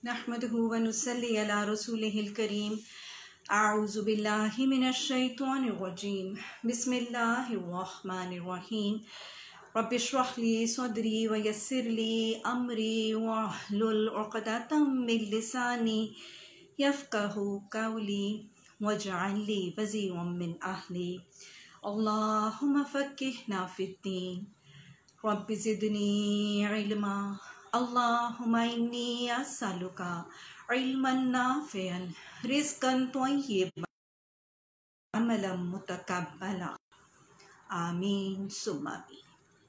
नहमदुहु व नुसल्ली अला रसूलिहिल करीम। अऊज़ु बिल्लाहि मिनश शैतानिर रजीम। बिस्मिल्लाहिर रहमानिर रहीम। रब्बिश्रह ली सदरी व यस्सिर ली अमरी वहलुल उक़दतम मिन लिसानी यफ़क़हू क़ौली वजअल ली वज़ीरम मिन अहली। अल्लाहुम्मा फ़क़्क़िहना फ़िद्दीन रब्बि ज़िदनी इल्मा। अल्लाहुम्मा इन्नी अस्अलुका इल्मन नाफ़िअन रिज़्क़न तय्यिबन अमलन मुतक़ब्बला। आमीन सुम्मा आमीन।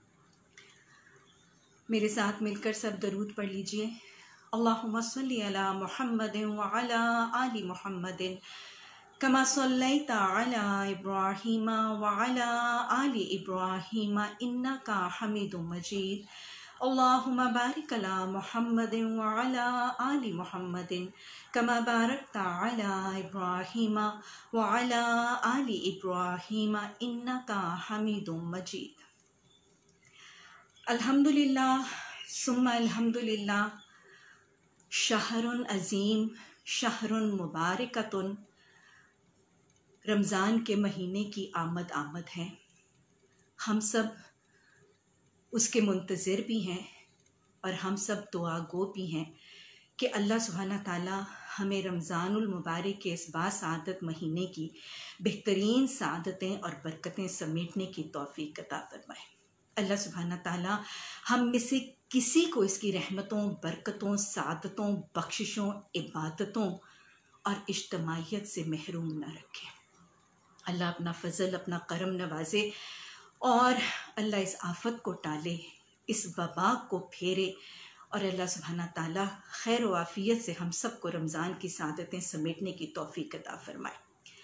मेरे साथ मिलकर सब दरूद पढ़ लीजिए। अल्लाहुम्मा सल्ली अला मुहम्मदिन व अला आलि मुहम्मदिन कमा सल्लैता अला इब्राहीम व अला आलि इब्राहीम इन्नका हमीदुम मजीद। अल्लाहुम्मा बारिक अला मुहम्मदिन व अला आलि मुहम्मदिन कमा बारकता अला इब्राहीम व अला आलि इब्राहीम इन्नका हमीदुम मजीद। अल्हम्दुलिल्लाह सुम्मा अल्हम्दुलिल्लाह। शहरुन अज़ीम शहरुन मुबारकतुन। रमज़ान के महीने की आमद आमद है। हम सब उसके मुंतज़िर भी हैं और हम सब दुआ गो भी हैं कि अल्लाह सुब्हाना ताला हमें रमज़ानुल मुबारक के इस बासादत महीने की बेहतरीन सादतें और बरकतें समेटने की तौफ़ीक़ अता फ़रमाए। अल्लाह सुब्हाना ताला हम में से किसी को इसकी रहमतों, बरकतों, सादतों, बख्शिशों, इबादतों और इज्तमाइयत से महरूम न रखे। अल्लाह अपना फ़ज़ल, अपना करम नवाजे और अल्लाह इस आफत को टाले, इस वबा को फेरे और अल्लाह सुब्हाना ताला खैर व आफ़ियत से हम सबको रमज़ान की सादतें समेटने की तौफ़ीक़ अता फ़रमाए।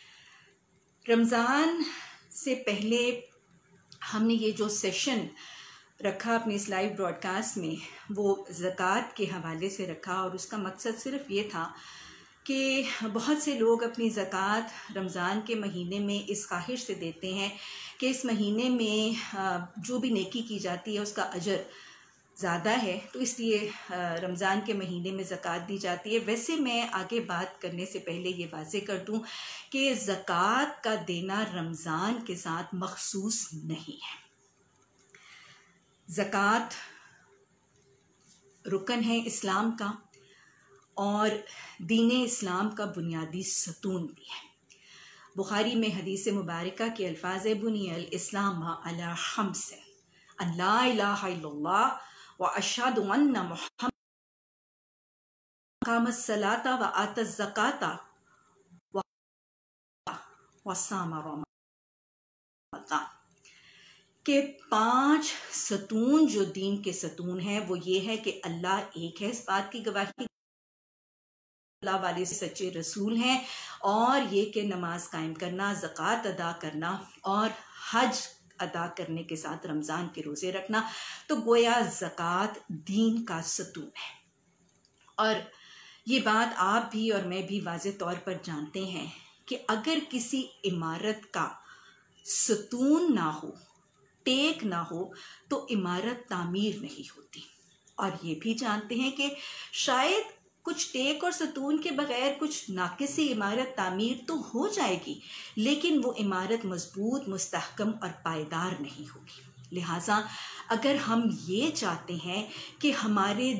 रमज़ान से पहले हमने ये जो सेशन रखा अपने इस लाइव ब्रॉडकास्ट में, वो ज़कात के हवाले से रखा और उसका मकसद सिर्फ़ ये था कि बहुत से लोग अपनी ज़कात रमज़ान के महीने में इस ख्वाहिश से देते हैं कि इस महीने में जो भी नेकी की जाती है उसका अजर ज़्यादा है, तो इसलिए रमज़ान के महीने में ज़कात दी जाती है। वैसे मैं आगे बात करने से पहले ये वाज़ेह कर दूँ कि ज़कात का देना रमज़ान के साथ मखसूस नहीं है। ज़कात रुकन है इस्लाम का और दीन इस्लाम का बुनियादी सतून भी है। बुखारी में हदीस मुबारका के अल्फाज बुनियल इस्लाम अला खम्सिन अन ला इलाहा इल्लल्लाह व अशहदु अन्ना मुहम्मद क़ामस सलाता व आतज़ ज़काता व सामा रमज़ान के 5 सतून जो दीन के सतून हैं वो ये है कि अल्लाह एक है, इस बात की गवाही अल्लाह वाले सच्चे रसूल हैं, और ये कि नमाज कायम करना, ज़कात अदा करना और हज अदा करने के साथ रमज़ान के रोज़े रखना। तो गोया ज़कात दीन का सतून है। और ये बात आप भी और मैं भी वाज़े तौर पर जानते हैं कि अगर किसी इमारत का सतून ना हो, टेक ना हो, तो इमारत तामीर नहीं होती। और ये भी जानते हैं कि शायद कुछ टेक और सतून के बगैर कुछ नाक़िसी इमारत तामीर तो हो जाएगी, लेकिन वो इमारत मजबूत, मुस्तहकम और पायदार नहीं होगी। लिहाजा अगर हम ये चाहते हैं कि हमारे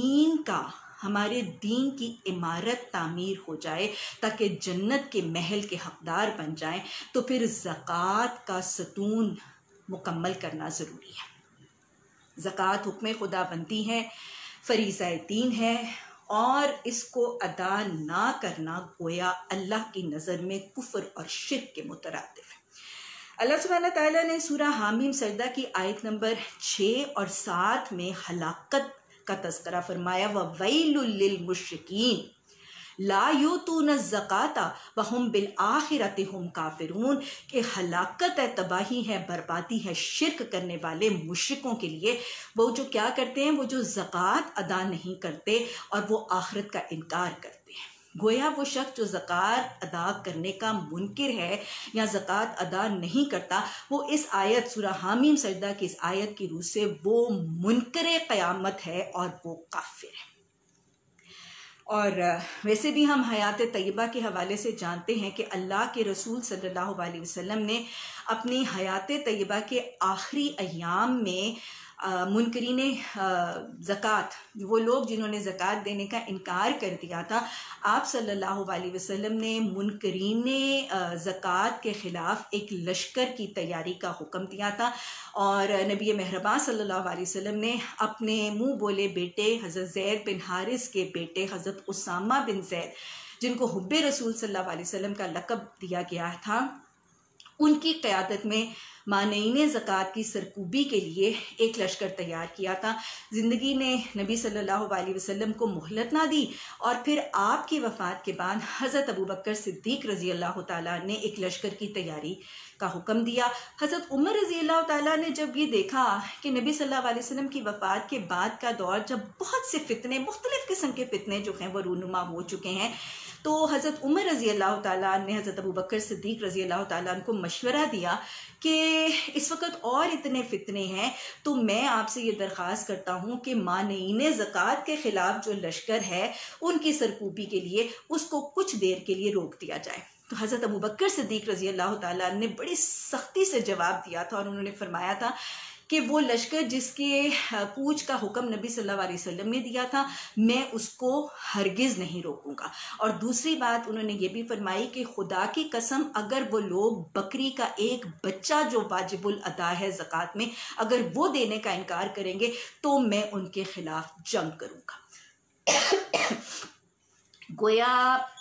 दीन की इमारत तामीर हो जाए ताकि जन्नत के महल के हकदार बन जाएं, तो फिर ज़कात का सतून मुकम्मल करना ज़रूरी है। ज़कात हुक्म खुदा बनती है, फ़रीज़ा दीन है, और इसको अदा ना करना गोया अल्लाह की नज़र में कुफ्र और शिर्क के मुतरादिफ है। अल्लाह सुब्हानहू तआला ने सूरह हामीम सजदा की आयत नंबर 6 और 7 में हलाकत का तज़किरा फरमाया, व वैलुल लिल मुश्रिकीन ला यूतून ज़काता व हुम बिल आखिरति हुम काफिरून, के हलाकत है, तबाही है, बर्बादी है शिर्क करने वाले मुश्रिकों के लिए, वो जो क्या करते हैं, वो जो ज़कात अदा नहीं करते और वो आखिरत का इनकार करते हैं। गोया वो शख्स जो ज़कात अदा करने का मुनकिर है या ज़कात अदा नहीं करता, वो इस आयत सूरह हामीम सजदा की इस आयत की रूह से वो मुनकर क़यामत है और वो काफिर है। اور ویسے بھی ہم حیات طیبہ کے حوالے سے جانتے ہیں کہ اللہ کے رسول صلی اللہ علیہ وسلم نے اپنی حیات طیبہ کے آخری ایام میں منکرین زکوٰۃ، وہ لوگ جنہوں نے زکوٰۃ دینے کا انکار کر دیا تھا، آپ صلی اللہ علیہ وسلم نے منکرین زکوٰۃ کے خلاف ایک لشکر کی تیاری کا حکم دیا تھا، اور نبی مہربان صلی اللہ علیہ وسلم نے اپنے منہ بولے بیٹے حضرت زید بن حارث کے بیٹے حضرت اسامہ بن زید، جن کو حب رسول صلی اللہ علیہ وسلم کا لقب دیا گیا تھا، ان کی قیادت میں مانعین زکوٰۃ کی سرکوبی کے لیے ایک لشکر تیار کیا تھا۔ زندگی نے نبی صلی اللہ علیہ وسلم کو مہلت نہ دی، اور پھر آپ کی وفات کے بعد حضرت ابوبکر صدیق رضی اللہ تعالیٰ نے ایک لشکر کی تیاری کا حکم دیا۔ حضرت عمر رضی اللہ تعالیٰ نے جب یہ دیکھا کہ نبی صلی اللہ علیہ وسلم کی وفات کے بعد کا دور، جب بہت سے فتنے، مختلف قسم کے فتنے جو ہیں وہ رونما ہو چکے ہیں، تو حضرت عمر رضی اللہ تعالیٰ نے حضرت ابوبکر صدیق رضی اللہ تعالیٰ عنہ کو مشورہ دیا کہ اس وقت اور اتنے فتنے ہیں، تو میں آپ سے یہ درخواست کرتا ہوں کہ مانعین زکوٰۃ کے خلاف جو لشکر ہے ان کی سرکوبی کے لیے اس کو کچھ دیر کے لیے روک دیا جائے۔ تو حضرت ابوبکر صدیق رضی اللہ تعالیٰ نے بڑی سختی سے جواب دیا تھا، اور انہوں نے فرمایا تھا کہ وہ لشکر جس کے کوچ کا حکم نبی صلی اللہ علیہ وسلم نے دیا تھا، میں اس کو ہرگز نہیں روکوں گا۔ اور دوسری بات انہوں نے یہ بھی فرمائی کہ خدا کی قسم، اگر وہ لوگ بکری کا ایک بچہ جو واجب الادا ہے زکوٰۃ میں، اگر وہ دینے کا انکار کریں گے تو میں ان کے خلاف جنگ کروں گا۔ گویا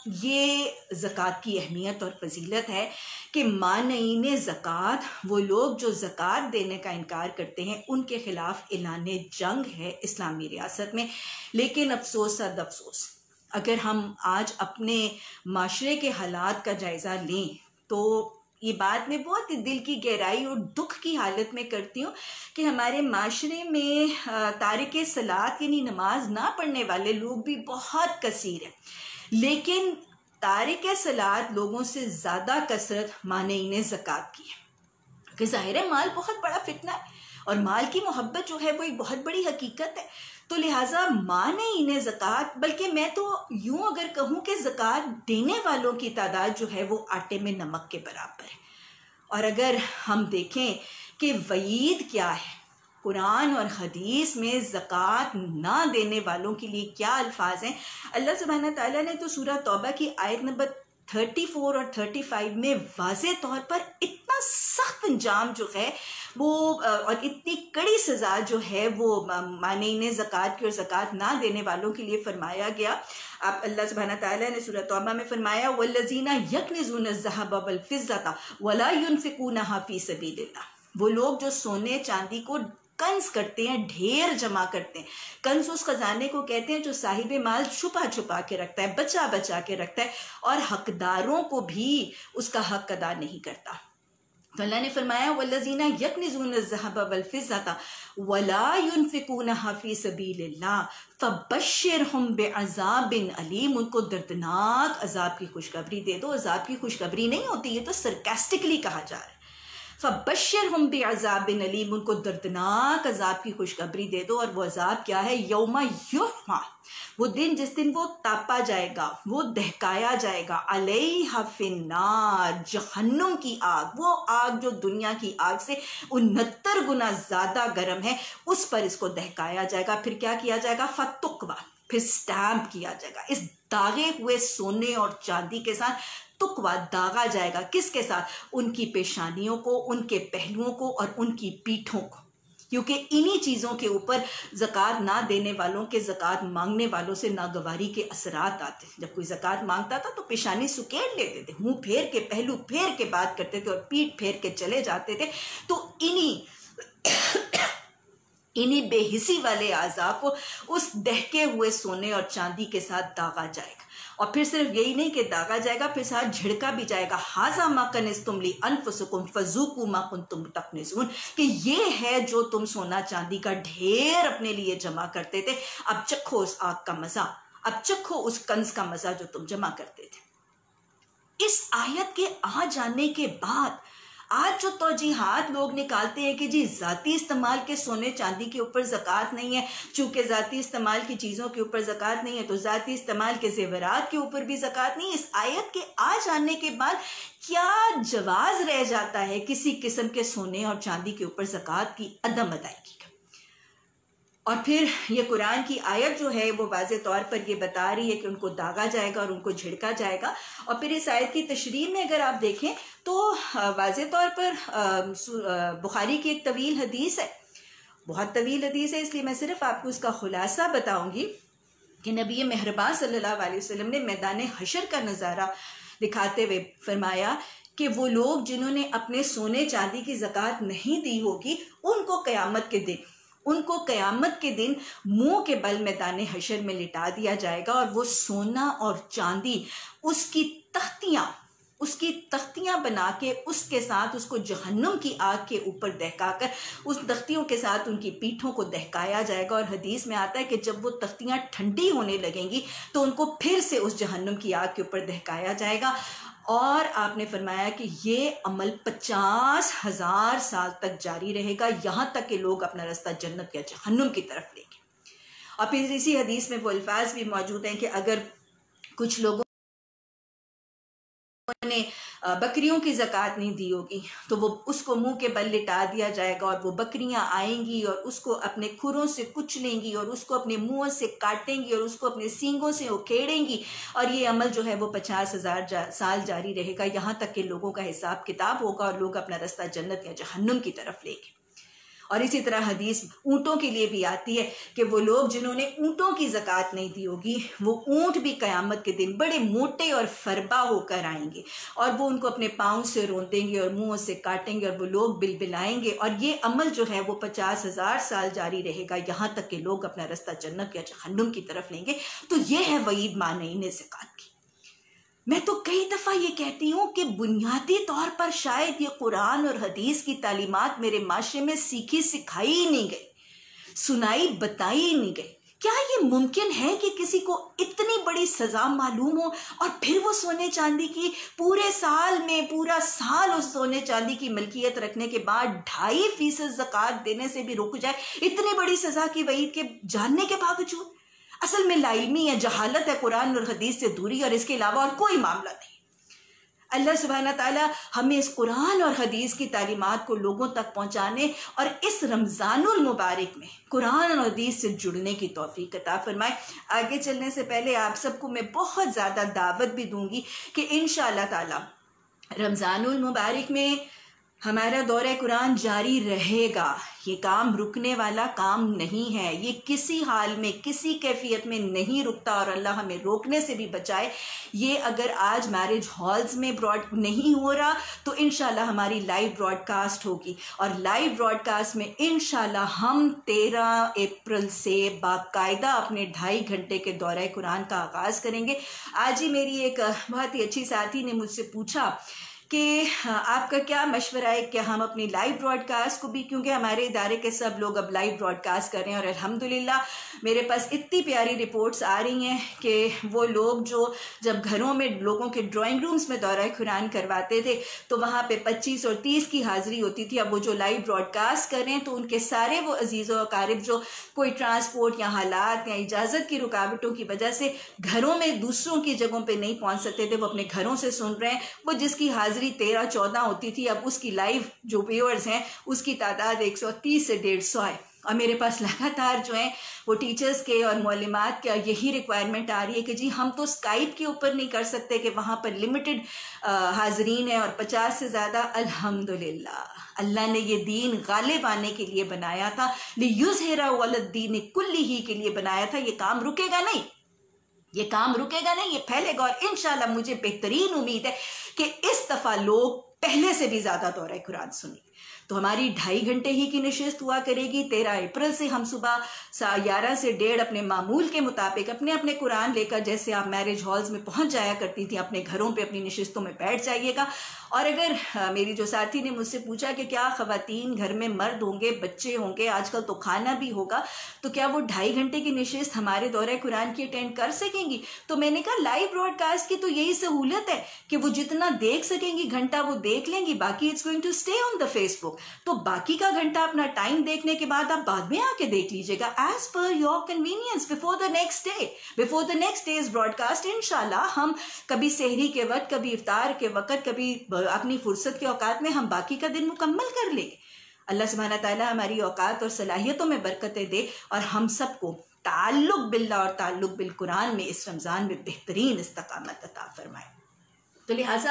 یہ زکوٰۃ کی اہمیت اور فضیلت ہے کہ مانعین زکوٰۃ، وہ لوگ جو زکوٰۃ دینے کا انکار کرتے ہیں، ان کے خلاف اعلان جنگ ہے اسلامی ریاست میں۔ لیکن افسوس صد افسوس، اگر ہم آج اپنے معاشرے کے حالات کا جائزہ لیں تو یہ بات میں بہت دل کی گہرائی اور دکھ کی حالت میں کرتی ہوں کہ ہمارے معاشرے میں تارک صلاۃ یعنی نماز نہ پڑھنے والے لوگ بھی بہت کثیر ہیں، لیکن تارک صلاۃ لوگوں سے زیادہ کثرت مانعین زکوٰۃ کی ہے، کہ ظاہر ہے مال بہت بڑا فتنہ ہے، اور مال کی محبت جو ہے وہ ایک بہت بڑی حقیقت ہے، تو لہٰذا مانعین زکوٰۃ، بلکہ میں تو یوں اگر کہوں کہ زکوٰۃ دینے والوں کی تعداد جو ہے وہ آٹے میں نمک کے برابر ہے۔ اور اگر ہم دیکھیں کہ وعید کیا ہے قرآن اور حدیث میں زکوٰۃ نہ دینے والوں کے لیے کیا الفاظ ہیں، اللہ سبحانہ تعالیٰ نے تو سورہ توبہ کی آیت نمبر 34 اور 35 میں واضح طور پر اتنا سخت انجام جو ہے وہ اور اتنی کڑی سزا جو ہے وہ مانعین زکوٰۃ کی اور زکوٰۃ نہ دینے والوں کے لیے فرمایا گیا۔ اب اللہ سبحانہ تعالیٰ نے سورہ توبہ میں فرمایا وَالَّذِينَ يَكْنِزُونَ الذَّهَبَ وَالْفِضَّةَ وَلَا يُنْفِقُونَهَا فِي سَبِيلِ اللَّهِ، وہ لوگ جو سونے چاندی کو کنز کرتے ہیں، ڈھیر جمع کرتے ہیں۔ کنز اس خزانے کو کہتے ہیں جو صاحب مال چھپا چھپا کے رکھتا ہے، بچا بچا کے رکھتا ہے، اور حقداروں کو بھی اس کا حق ادا نہیں کرتا۔ تو اللہ نے فرمایا وَالَّذِينَ يَكْنِزُونَ الذَّهَبَ وَالْفِضَّةَ وَلَا يُنْفِقُونَهَا فِي سَبِيلِ اللَّهِ فَبَشِّرْهُم بِعَذَابٍ أَلِيمٍ، ان کو دردناک عذاب کی خوشخبری دے دو۔ عذاب کی خوشخبری نہیں ہوتی، یہ تو سرکاسٹکلی کہا جا رہا ہے۔ فَبَشِّرْهُم بِعَذَابٍ أَلِيمٍ، ان کو دردناک عذاب کی خوشخبری دے دو۔ اور وہ عذاب کیا ہے؟ یوم یحمى، وہ دن جس دن وہ تاپا جائے گا، وہ دہکایا جائے گا، علیہ فی النار، جہنم کی آگ، وہ آگ جو دنیا کی آگ سے 69 گنا زیادہ گرم ہے، اس پر اس کو دہکایا جائے گا۔ پھر کیا کیا جائے گا؟ فتقویٰ، پھر سٹیمپ کیا جائے گا اس داغے ہوئے سونے اور چاندی کے ساتھ۔ تقویٰ داغا جائے گا کس کے ساتھ؟ ان کی پیشانیوں کو، ان کے پہلوؤں کو، اور ان کی پیٹھوں کو، کیونکہ انہی چیزوں کے اوپر زکوٰۃ نہ دینے والوں کے، زکوٰۃ مانگنے والوں سے ناگواری کے اثرات آتے۔ جب کوئی زکوٰۃ مانگتا تھا تو پیشانی سکیڑ لیتے تھے، منہ پھیر کے، پہلو پھیر کے بات کرتے تھے، اور پیٹ پھیر کے چلے جاتے تھے۔ تو انہی بے حسی والے اعضاء کو اس دہکے ہوئے سونے اور چاندی کے ساتھ داغا جائے گا۔ اور پھر صرف یہی نہیں کہ داغا جائے گا، پھر ساتھ جھڑکا بھی جائے گا، ھذا ما کنزتم لانفسکم فذوقوا ما کنتم تکنزون، کہ یہ ہے جو تم سونا چاندی کا ڈھیر اپنے لیے جمع کرتے تھے، اب چکھو اس آگ کا مزہ، اب چکھو اس کنز کا مزہ جو تم جمع کرتے تھے۔ اس آیت کے آ جانے کے بعد آج جو توجیحات لوگ نکالتے ہیں کہ جی ذاتی استعمال کے سونے چاندی کے اوپر زکوٰۃ نہیں ہے، چونکہ ذاتی استعمال کی چیزوں کے اوپر زکوٰۃ نہیں ہے تو ذاتی استعمال کے زیورات کے اوپر بھی زکوٰۃ نہیں ہے، اس آیت کے آ جانے کے بعد کیا جواز رہ جاتا ہے کسی قسم کے سونے اور چاندی کے اوپر زکوٰۃ کی عدم ادائیگی کا؟ اور پھر یہ قرآن کی آیت جو ہے وہ واضح طور پر یہ بتا رہی ہے کہ ان کو داغا جائے گا اور ان کو جھڑکا جائے گا. اور پھر اس آیت کی تشریح میں اگر آپ دیکھیں تو واضح طور پر بخاری کی ایک طویل حدیث ہے، بہت طویل حدیث ہے، اس لیے میں صرف آپ کو اس کا خلاصہ بتاؤں گی کہ نبی مہربان صلی اللہ علیہ وسلم نے میدان حشر کا نظارہ دکھاتے ہوئے فرمایا کہ وہ لوگ جنہوں نے اپنے سونے چاندی کی زکوٰۃ نہیں دی ہوگی ان کو قیامت کے دن منہ کے بل میدان حشر میں لٹا دیا جائے گا، اور وہ سونا اور چاندی اس کی تختیاں بنا کے اس کے ساتھ اس کو جہنم کی آگ کے اوپر دہکا کر اس تختیوں کے ساتھ ان کی پیٹھوں کو دہکایا جائے گا. اور حدیث میں آتا ہے کہ جب وہ تختیاں ٹھنڈی ہونے لگیں گی تو ان کو پھر سے اس جہنم کی آگ کے اوپر دہکایا جائے گا. اور آپ نے فرمایا کہ یہ عمل 50,000 سال تک جاری رہے گا، یہاں تک کہ لوگ اپنا رستہ جنت یا جہنم کی طرف لیں گے. اور پھر اسی حدیث میں وہ الفاظ بھی موجود ہیں کہ اگر کچھ لوگوں نے بکریوں کی زکوٰۃ نہیں دی ہوگی تو وہ اس کو منہ کے بل لٹا دیا جائے گا، اور وہ بکریاں آئیں گی اور اس کو اپنے کھروں سے کچلیں گی اور اس کو اپنے منہ سے کاٹیں گی اور اس کو اپنے سینگوں سے اکھیڑیں گی، اور یہ عمل جو ہے وہ 50,000 سال جاری رہے گا، یہاں تک کہ لوگوں کا حساب کتاب ہوگا اور لوگ اپنا رستہ جنت یا جہنم کی طرف لیں گے. اور اسی طرح حدیث اونٹوں کے لیے بھی آتی ہے کہ وہ لوگ جنہوں نے اونٹوں کی زکوٰۃ نہیں دی ہوگی وہ اونٹ بھی قیامت کے دن بڑے موٹے اور فربا ہو کر آئیں گے، اور وہ ان کو اپنے پاؤں سے روندیں گے اور منہوں سے کاٹیں گے، اور وہ لوگ بلبلائیں گے، اور یہ عمل جو ہے وہ 50,000 سال جاری رہے گا، یہاں تک کہ لوگ اپنا رستہ جنت یا جہنم کی طرف لیں گے. تو یہ ہے وعید مانعین زکوٰۃ کی. میں تو کئی دفعہ یہ کہتی ہوں کہ بنیادی طور پر شاید یہ قرآن اور حدیث کی تعلیمات میرے معاشرے میں سیکھی سکھائی ہی نہیں گئی، سنائی بتائی ہی نہیں گئی. کیا یہ ممکن ہے کہ کسی کو اتنی بڑی سزا معلوم ہو اور پھر وہ سونے چاندی کی پورا سال اس سونے چاندی کی ملکیت رکھنے کے بعد 2.5% زکوٰۃ دینے سے بھی رک جائے، اتنی بڑی سزا کی وعید کے جاننے کے باوجود؟ اصل میں لا علمی ہے، جہالت ہے، قرآن اور حدیث سے دوری، اور اس کے علاوہ اور کوئی معاملہ نہیں. اللہ سبحانہ تعالیٰ ہمیں اس قرآن اور حدیث کی تعلیمات کو لوگوں تک پہنچانے اور اس رمضان المبارک میں قرآن اور حدیث سے جڑنے کی توفیق عطا فرمائے. آگے چلنے سے پہلے آپ سب کو میں بہت زیادہ دعوت بھی دوں گی کہ انشاءاللہ تعالیٰ رمضان المبارک میں ہمارا دورہ قرآن جاری رہے گا. یہ کام رکنے والا کام نہیں ہے، یہ کسی حال میں کسی کیفیت میں نہیں رکتا، اور اللہ ہمیں روکنے سے بھی بچائے. یہ اگر آج میرج ہالز میں نہیں ہو رہا تو انشاءاللہ ہماری لائیو براڈ کاسٹ ہوگی، اور لائیو براڈ کاسٹ میں انشاءاللہ ہم 13 اپریل سے باقاعدہ اپنے 2.5 گھنٹے کے دورہ قرآن کا آغاز کریں گے. آج ہی میری ایک بہت ہی اچھی ساتھی نے مجھ سے پوچھا کہ آپ کا کیا مشورہ ہے کہ ہم اپنی لائیو براڈ کاسٹ کو بھی، کیونکہ ہمارے ادارے کے سب لوگ اب لائیو براڈ کاسٹ کر رہے ہیں، اور الحمدللہ میرے پاس اتنی پیاری رپورٹس آ رہی ہیں کہ وہ لوگ جو جب گھروں میں لوگوں کے ڈرائنگ رومز میں دورہ قرآن کرواتے تھے تو وہاں پہ 25 اور 30 کی حاضری ہوتی تھی، اب وہ جو لائیو براڈ کاسٹ کر رہے ہیں تو ان کے سارے وہ عزیز و اقارب جو کوئی ٹرانسپورٹ یا حالات یا اجازت کی رکاوٹوں کی وجہ سے گھروں میں دوسروں کی جگہوں پہ نہیں پہنچ سکتے تھے، وہ اپنے گھروں سے سن رہے ہیں. وہ جس کی حاضری 13-14 ہوتی تھی، اب اس کی لائیو جو ویورز ہیں اس کی تعداد 130 سے 150 ہے. اور میرے پاس لگاتار جو ہیں وہ ٹیچرز کے اور معلمات کے یہی ریکوائرمنٹ آ رہی ہے کہ جی ہم تو اسکائپ کے اوپر نہیں کر سکتے کہ وہاں پر لمیٹڈ حاضرین ہیں اور 50 سے زیادہ. الحمدللہ اللہ نے یہ دین غالب آنے کے لیے بنایا تھا، لِيُظْهِرَهُ عَلَى الدِّينِ كُلِّهِ کے لیے بنایا تھا. یہ کام رکے گا نہیں، یہ کام رکے گا نہیں، یہ پھیلے گا. اور انشاءاللہ مجھے بہترین امید ہے کہ اس دفعہ لوگ پہلے سے بھی زیادہ دورہ قرآن سنیں. تو ہماری 2.5 گھنٹے ہی کی نشست ہوا کرے گی. 13 اپریل سے ہم صبح 11 سے 1:30 اپنے معمول کے مطابق اپنے قرآن لے کر، جیسے آپ میرج ہالز میں پہنچ جایا کرتی تھی، اپنے گھروں پہ اپنی نشستوں میں بیٹھ جائیے گا. اور اگر میری جو ساتھی نے مجھ سے پوچھا کہ کیا خواتین گھر میں مرد ہوں گے، بچے ہوں گے، آج کل تو کھانا بھی ہوگا، تو کیا وہ 2.5 گھنٹے کی نشست ہمارے دورہ قرآن کی اٹینڈ کر سکیں گی؟ تو میں نے کہا لائیو براڈ کاسٹ کی تو یہی سہولت ہے کہ وہ جتنا دیکھ سکیں گی گھنٹہ وہ دیکھ لیں گی, باقی it's going to stay on the Facebook. تو باقی کا گھنٹہ اپنا ٹائم دیکھنے کے بعد آپ بعد میں آ کے دیکھ لیجیے گا, as per your convenience, before the next day's broadcast. انشاءاللہ ہم کبھی سحری کے وقت, کبھی افطار کے وقت, کبھی اپنی فرصت کے اوقات میں ہم باقی کا دن مکمل کر لیں گے. اللہ سبحانہ تعالیٰ ہماری اوقات اور صلاحیتوں میں برکتیں دے, اور ہم سب کو تعلق باللہ اور تعلق بالقرآن میں اس رمضان میں بہترین استقامت عطا فرمائے. تو لہٰذا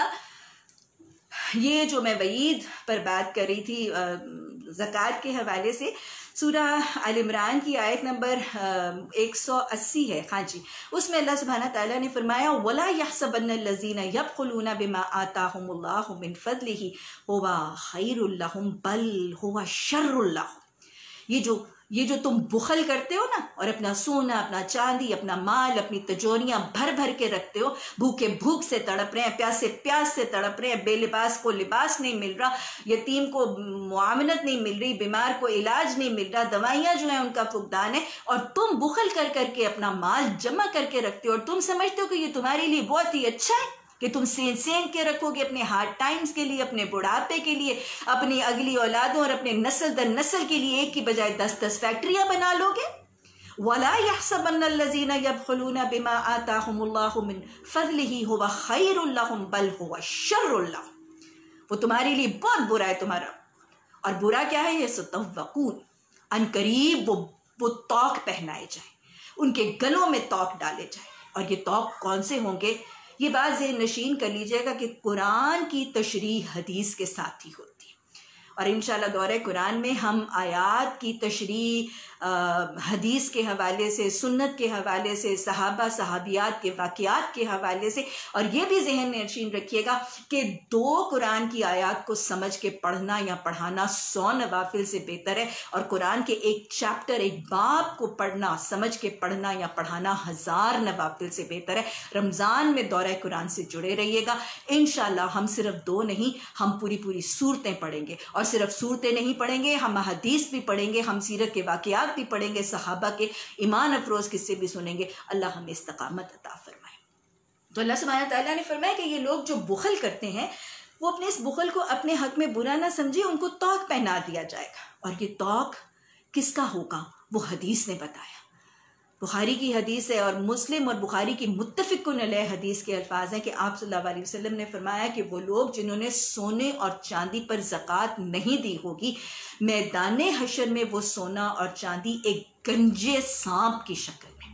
یہ جو میں وعید پر بات کر رہی تھی زکوٰۃ کے حوالے سے, سورہ آل عمران کی آیت نمبر 180 ہے, ہاں جی, اس میں اللہ سبحانہ تعالیٰ نے فرمایا وَلَا يَحْسَبَنَّ الَّذِينَ يَبْخُلُونَ بِمَا آتَاهُمُ اللَّهُ مِنْ فَضْلِهِ هُوَ خَيْرٌ لَهُمْ بَلْ هُوَ شَرٌّ لَهُمْ. یہ جو تم بخل کرتے ہو نا, اور اپنا سونا, اپنا چاندی, اپنا مال, اپنی تجوریاں بھر بھر کے رکھتے ہو, بھوکے بھوک سے تڑپ رہے ہیں, پیاسے پیاس سے تڑپ رہے ہیں, بے لباس کو لباس نہیں مل رہا, یتیم کو معاونت نہیں مل رہی, بیمار کو علاج نہیں مل رہا, دوائیاں جو ہیں ان کا فقدان ہے, اور تم بخل کر کر کے اپنا مال جمع کر کے رکھتے ہو, اور تم سمجھتے ہو کہ یہ تمہارے لیے بہت ہی اچھا ہے کہ تم سین کے رکھو گے اپنے ہارڈ ٹائمز کے لیے, اپنے بڑھاپے کے لیے, اپنی اگلی اولادوں اور اپنے نسل در نسل کے لیے ایک کی بجائے 10 فیکٹریاں بنا لو گے. وَلَا يَحْسَبَنَّ الَّذِينَ يَبْخُلُونَ بِمَا آتَاهُمُ اللَّهُ مِنْ فَضْلِهِ هُوَ خَيْرٌ لَهُمْ بَلْ هُوَ شَرٌّ لَهُمْ. وہ تمہارے لیے بہت برا ہے تمہارا. اور برا کیا ہے؟ یہ ستوقون, ان قریب وہ توق پہنائے جائیں, ان کے گلوں میں توق ڈالے جائیں. اور یہ توق کون سے ہوں گے؟ یہ بات ذہن نشین کر لیجئے گا کہ قرآن کی تشریح حدیث کے ساتھ ہی ہوتی ہے, اور انشاءاللہ دورہ قرآن میں ہم آیات کی تشریح حدیث کے حوالے سے, سنت کے حوالے سے, صحابہ صحابیات کے واقعات کے حوالے سے. اور یہ بھی ذہن نشین رکھیے گا کہ 2 قرآن کی آیات کو سمجھ کے پڑھنا یا پڑھانا 100 نوافل سے بہتر ہے, اور قرآن کے ایک چیپٹر, ایک باب کو پڑھنا, سمجھ کے پڑھنا یا پڑھانا 1000 نوافل سے بہتر ہے. رمضان میں دورہ قرآن سے جڑے رہیے گا. انشاءاللہ ہم صرف 2 نہیں, ہم پوری سورتیں پڑھیں گے, اور صرف صورتیں نہیں پڑھیں گے, ہم حدیث بھی پڑھیں گے, ہم سیرت کے واقعات بھی پڑھیں گے, صحابہ کے ایمان افروز قصے بھی سنیں گے. اللہ ہمیں استقامت عطا فرمائے. تو اللہ سبحانہ تعالیٰ نے فرمایا کہ یہ لوگ جو بخل کرتے ہیں, وہ اپنے اس بخل کو اپنے حق میں برا نہ سمجھے, ان کو توق پہنا دیا جائے گا. اور یہ توق کس کا ہوگا؟ وہ حدیث نے بتایا. بخاری کی حدیث ہے, اور مسلم اور بخاری کی متفقن علیہ حدیث کے الفاظ ہیں کہ آپ صلی اللہ علیہ وسلم نے فرمایا کہ وہ لوگ جنہوں نے سونے اور چاندی پر زکوٰۃ نہیں دی ہوگی, میدان حشر میں وہ سونا اور چاندی ایک گنجے سانپ کی شکل میں,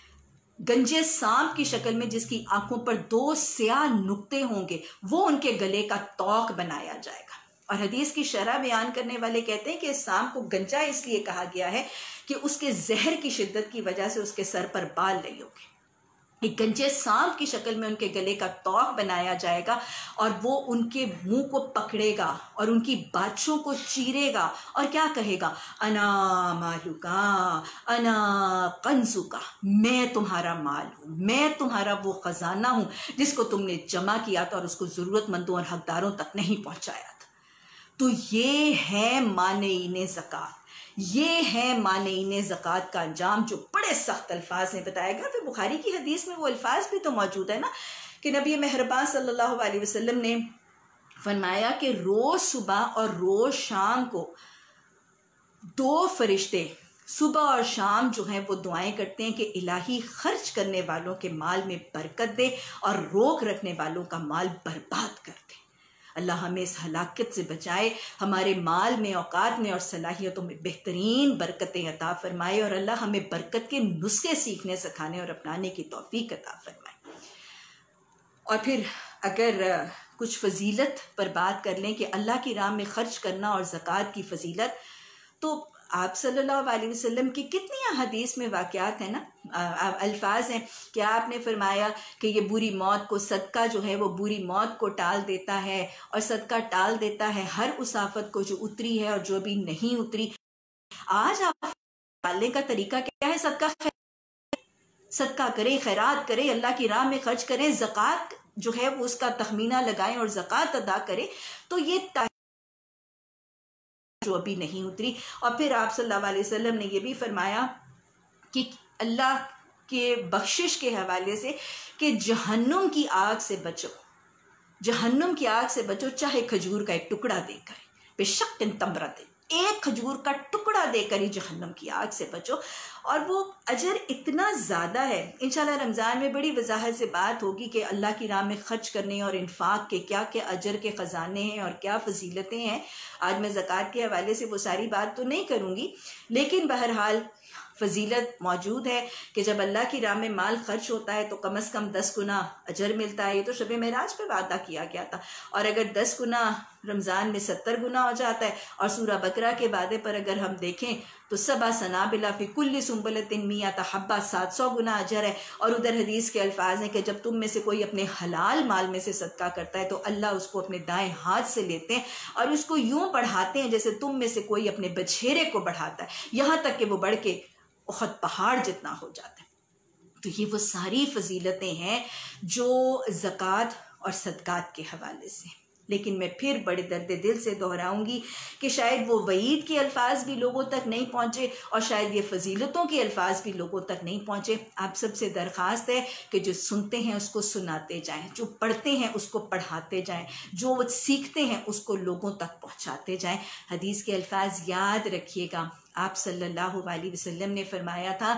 گنجے سانپ کی شکل میں, جس کی آنکھوں پر 2 سیاہ نقطے ہوں گے, وہ ان کے گلے کا توق بنایا جائے گا. اور حدیث کی شرح بیان کرنے والے کہتے ہیں کہ اس سانپ کو گنجا اس لیے کہا گیا ہے کہ اس کے زہر کی شدت کی وجہ سے اس کے سر پر بال نہیں ہوں گے. ایک گنجے سانپ کی شکل میں ان کے گلے کا توق بنایا جائے گا, اور وہ ان کے منہ کو پکڑے گا اور ان کی باچھوں کو چیرے گا, اور کیا کہے گا؟ انا مالکا انا کنزکا, میں تمہارا مال ہوں, میں تمہارا وہ خزانہ ہوں جس کو تم نے جمع کیا تھا اور اس کو ضرورت مندوں اور حقداروں تک نہیں پہنچایا تھا. تو یہ ہے مانعین زکوٰۃ, یہ ہے مانعین زکوٰۃ کا انجام, جو بڑے سخت الفاظ میں بتایا گیا. پھر بخاری کی حدیث میں وہ الفاظ بھی تو موجود ہے نا کہ نبی مہربان صلی اللہ علیہ وسلم نے فرمایا کہ روز صبح اور روز شام کو 2 فرشتے صبح اور شام جو ہیں وہ دعائیں کرتے ہیں کہ الہی خرچ کرنے والوں کے مال میں برکت دے اور روک رکھنے والوں کا مال برباد کر دے. اللہ ہمیں اس ہلاکت سے بچائے, ہمارے مال میں, اوقات میں اور صلاحیتوں میں بہترین برکتیں عطا فرمائے, اور اللہ ہمیں برکت کے نسخے سیکھنے, سکھانے اور اپنانے کی توفیق عطا فرمائے. اور پھر اگر کچھ فضیلت پر بات کر لیں کہ اللہ کی راہ میں خرچ کرنا اور زکوٰۃ کی فضیلت, تو آپ صلی اللہ علیہ وسلم کی کتنی حدیث میں واقعات ہیں نا, الفاظ ہیں کہ آپ نے فرمایا کہ یہ بری موت کو, صدقہ جو ہے وہ بری موت کو ٹال دیتا ہے, اور صدقہ ٹال دیتا ہے ہر اس آفت کو جو اتری ہے اور جو ابھی نہیں اتری. آج آپ ٹالنے کا طریقہ کیا ہے؟ صدقہ کریں, خیرات کریں, اللہ کی راہ میں خرچ کریں, زکوٰۃ جو ہے وہ اس کا تخمینہ لگائیں اور زکوٰۃ ادا کریں. تو یہ جو ابھی نہیں اتری. اور پھر آپ صلی اللہ علیہ وسلم نے یہ بھی فرمایا کہ اللہ کے بخشش کے حوالے سے کہ جہنم کی آگ سے بچو, جہنم کی آگ سے بچو چاہے کھجور کا ایک ٹکڑا دے کر، بے شک تمرت، ایک کھجور کا ٹکڑا دے کر ہی جہنم کی آگ سے بچو، اور وہ اجر اتنا زیادہ ہے۔ انشاءاللہ رمضان میں بڑی وضاحت سے بات ہوگی کہ اللہ کی راہ میں خرچ کرنے اور انفاق کے کیا کیا اجر کے خزانے ہیں اور کیا فضیلتیں ہیں۔ آج میں زکوٰۃ کے حوالے سے وہ ساری بات تو نہیں کروں گی، لیکن بہرحال فضیلت موجود ہے کہ جب اللہ کی راہ میں مال خرچ ہوتا ہے تو کم از کم 10 گنا اجر ملتا ہے۔ یہ تو شب معراج پہ وعدہ کیا گیا تھا، اور اگر 10 گنا رمضان میں 70 گنا ہو جاتا ہے، اور سورہ بقرہ کے وعدے پر اگر ہم دیکھیں تو 7 سنابلا فی کل سنبلۃ مئۃ حبۃ، 700 گنا اجر ہے۔ اور ادھر حدیث کے الفاظ ہیں کہ جب تم میں سے کوئی اپنے حلال مال میں سے صدقہ کرتا ہے تو اللہ اس کو اپنے دائیں ہاتھ سے لیتے ہیں اور اس کو یوں بڑھاتے ہیں جیسے تم میں سے کوئی اپنے بچھیرے کو بڑھاتا ہے، یہاں تک کہ وہ بڑھ کے احد پہاڑ جتنا ہو جاتا ہے۔ تو یہ وہ ساری فضیلتیں ہیں جو زکوٰۃ اور صدقات کے حوالے سے۔ لیکن میں پھر بڑے درد دل سے دہراؤں گی کہ شاید وہ وعید کے الفاظ بھی لوگوں تک نہیں پہنچے، اور شاید یہ فضیلتوں کے الفاظ بھی لوگوں تک نہیں پہنچے۔ آپ سب سے درخواست ہے کہ جو سنتے ہیں اس کو سناتے جائیں، جو پڑھتے ہیں اس کو پڑھاتے جائیں، جو وہ سیکھتے ہیں اس کو لوگوں تک پہنچاتے جائیں۔ حدیث کے الفاظ یاد رکھیے گا، آپ صلی اللہ علیہ وسلم نے فرمایا تھا،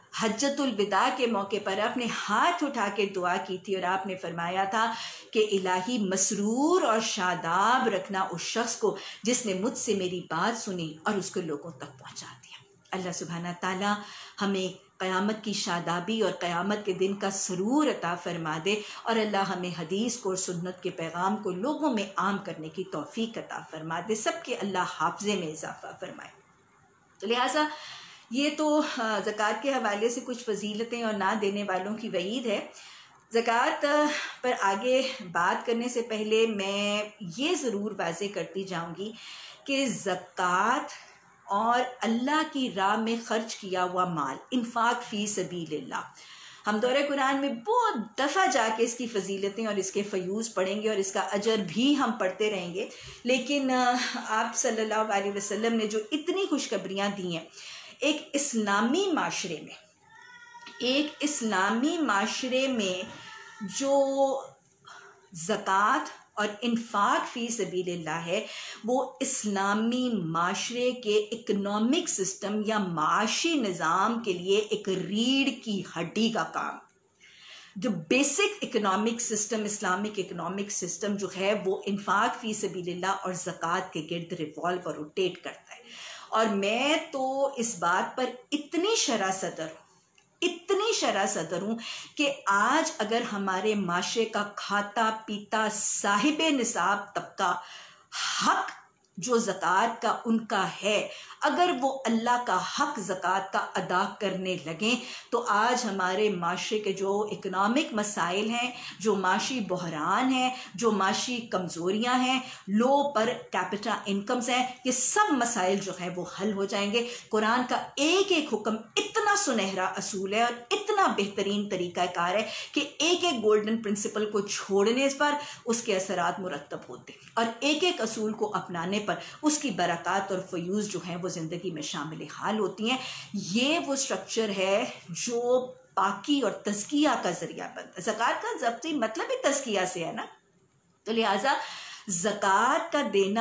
حجۃ الوداع کے موقع پر آپ نے ہاتھ اٹھا کے دعا کی تھی، اور آپ نے فرمایا تھا کہ الہی مسرور اور شاداب رکھنا اس شخص کو جس نے مجھ سے میری بات سنی اور اس کو لوگوں تک پہنچا دیا۔ اللہ سبحانہ تعالیٰ ہمیں قیامت کی شادابی اور قیامت کے دن کا سرور عطا فرما دے، اور اللہ ہمیں حدیث کو اور سنت کے پیغام کو لوگوں میں عام کرنے کی توفیق عطا فرما دے، سب کے اللہ حافظے میں اضافہ فرمائے۔ تو لہٰذا یہ تو زکوٰۃ کے حوالے سے کچھ فضیلتیں اور نہ دینے والوں کی وعید ہے۔ زکوٰۃ پر آگے بات کرنے سے پہلے میں یہ ضرور واضح کرتی جاؤں گی کہ زکوٰۃ اور اللہ کی راہ میں خرچ کیا ہوا مال، انفاق فی سبیل اللہ، ہم دورہ قرآن میں بہت دفعہ جا کے اس کی فضیلتیں اور اس کے فیوز پڑھیں گے اور اس کا اجر بھی ہم پڑھتے رہیں گے، لیکن آپ صلی اللہ علیہ وسلم نے جو اتنی خوشخبریاں دی ہیں، ایک اسلامی معاشرے میں جو زکوٰۃ اور انفاق فی سبیل اللہ ہے، وہ اسلامی معاشرے کے اکنامک سسٹم یا معاشی نظام کے لیے ایک ریڑھ کی ہڈی کا کام۔ جو basic economic system, Islamic economic system جو ہے وہ انفاق فی سبیل اللہ اور زکوٰۃ کے گرد ریوالو اور روٹیٹ کرتا ہے۔ اور میں تو اس بات پر اتنی شرح صدر ہوں کہ آج اگر ہمارے معاشرے کا کھاتا پیتا صاحب نصاب طبقہ حق جو زکوٰۃ کا ان کا ہے، اگر وہ اللہ کا حق زکوٰۃ کا ادا کرنے لگیں تو آج ہمارے معاشرے کے جو اکنامک مسائل ہیں، جو معاشی بحران ہیں، جو معاشی کمزوریاں ہیں، لو پر کیپٹا انکمز ہیں، یہ سب مسائل جو ہیں وہ حل ہو جائیں گے۔ قرآن کا ایک ایک حکم اتنا سنہرا اصول ہے اور اتنا بہترین طریقہ کار ہے کہ ایک ایک گولڈن پرنسپل کو چھوڑنے پر اس کے اثرات مرتب ہوتے ہیں، اور ایک ایک اصول کو اپنانے پر اس کی برکات اور فیوز جو ہیں وہ زندگی میں شامل حال ہوتی ہیں۔ یہ وہ سٹرکچر ہے جو پاکی اور تزکیہ کا ذریعہ بنتا ہے۔ زکوٰۃ کا ضبطی مطلب ہی تزکیہ سے ہے نا، تو لہٰذا زکوٰۃ کا دینا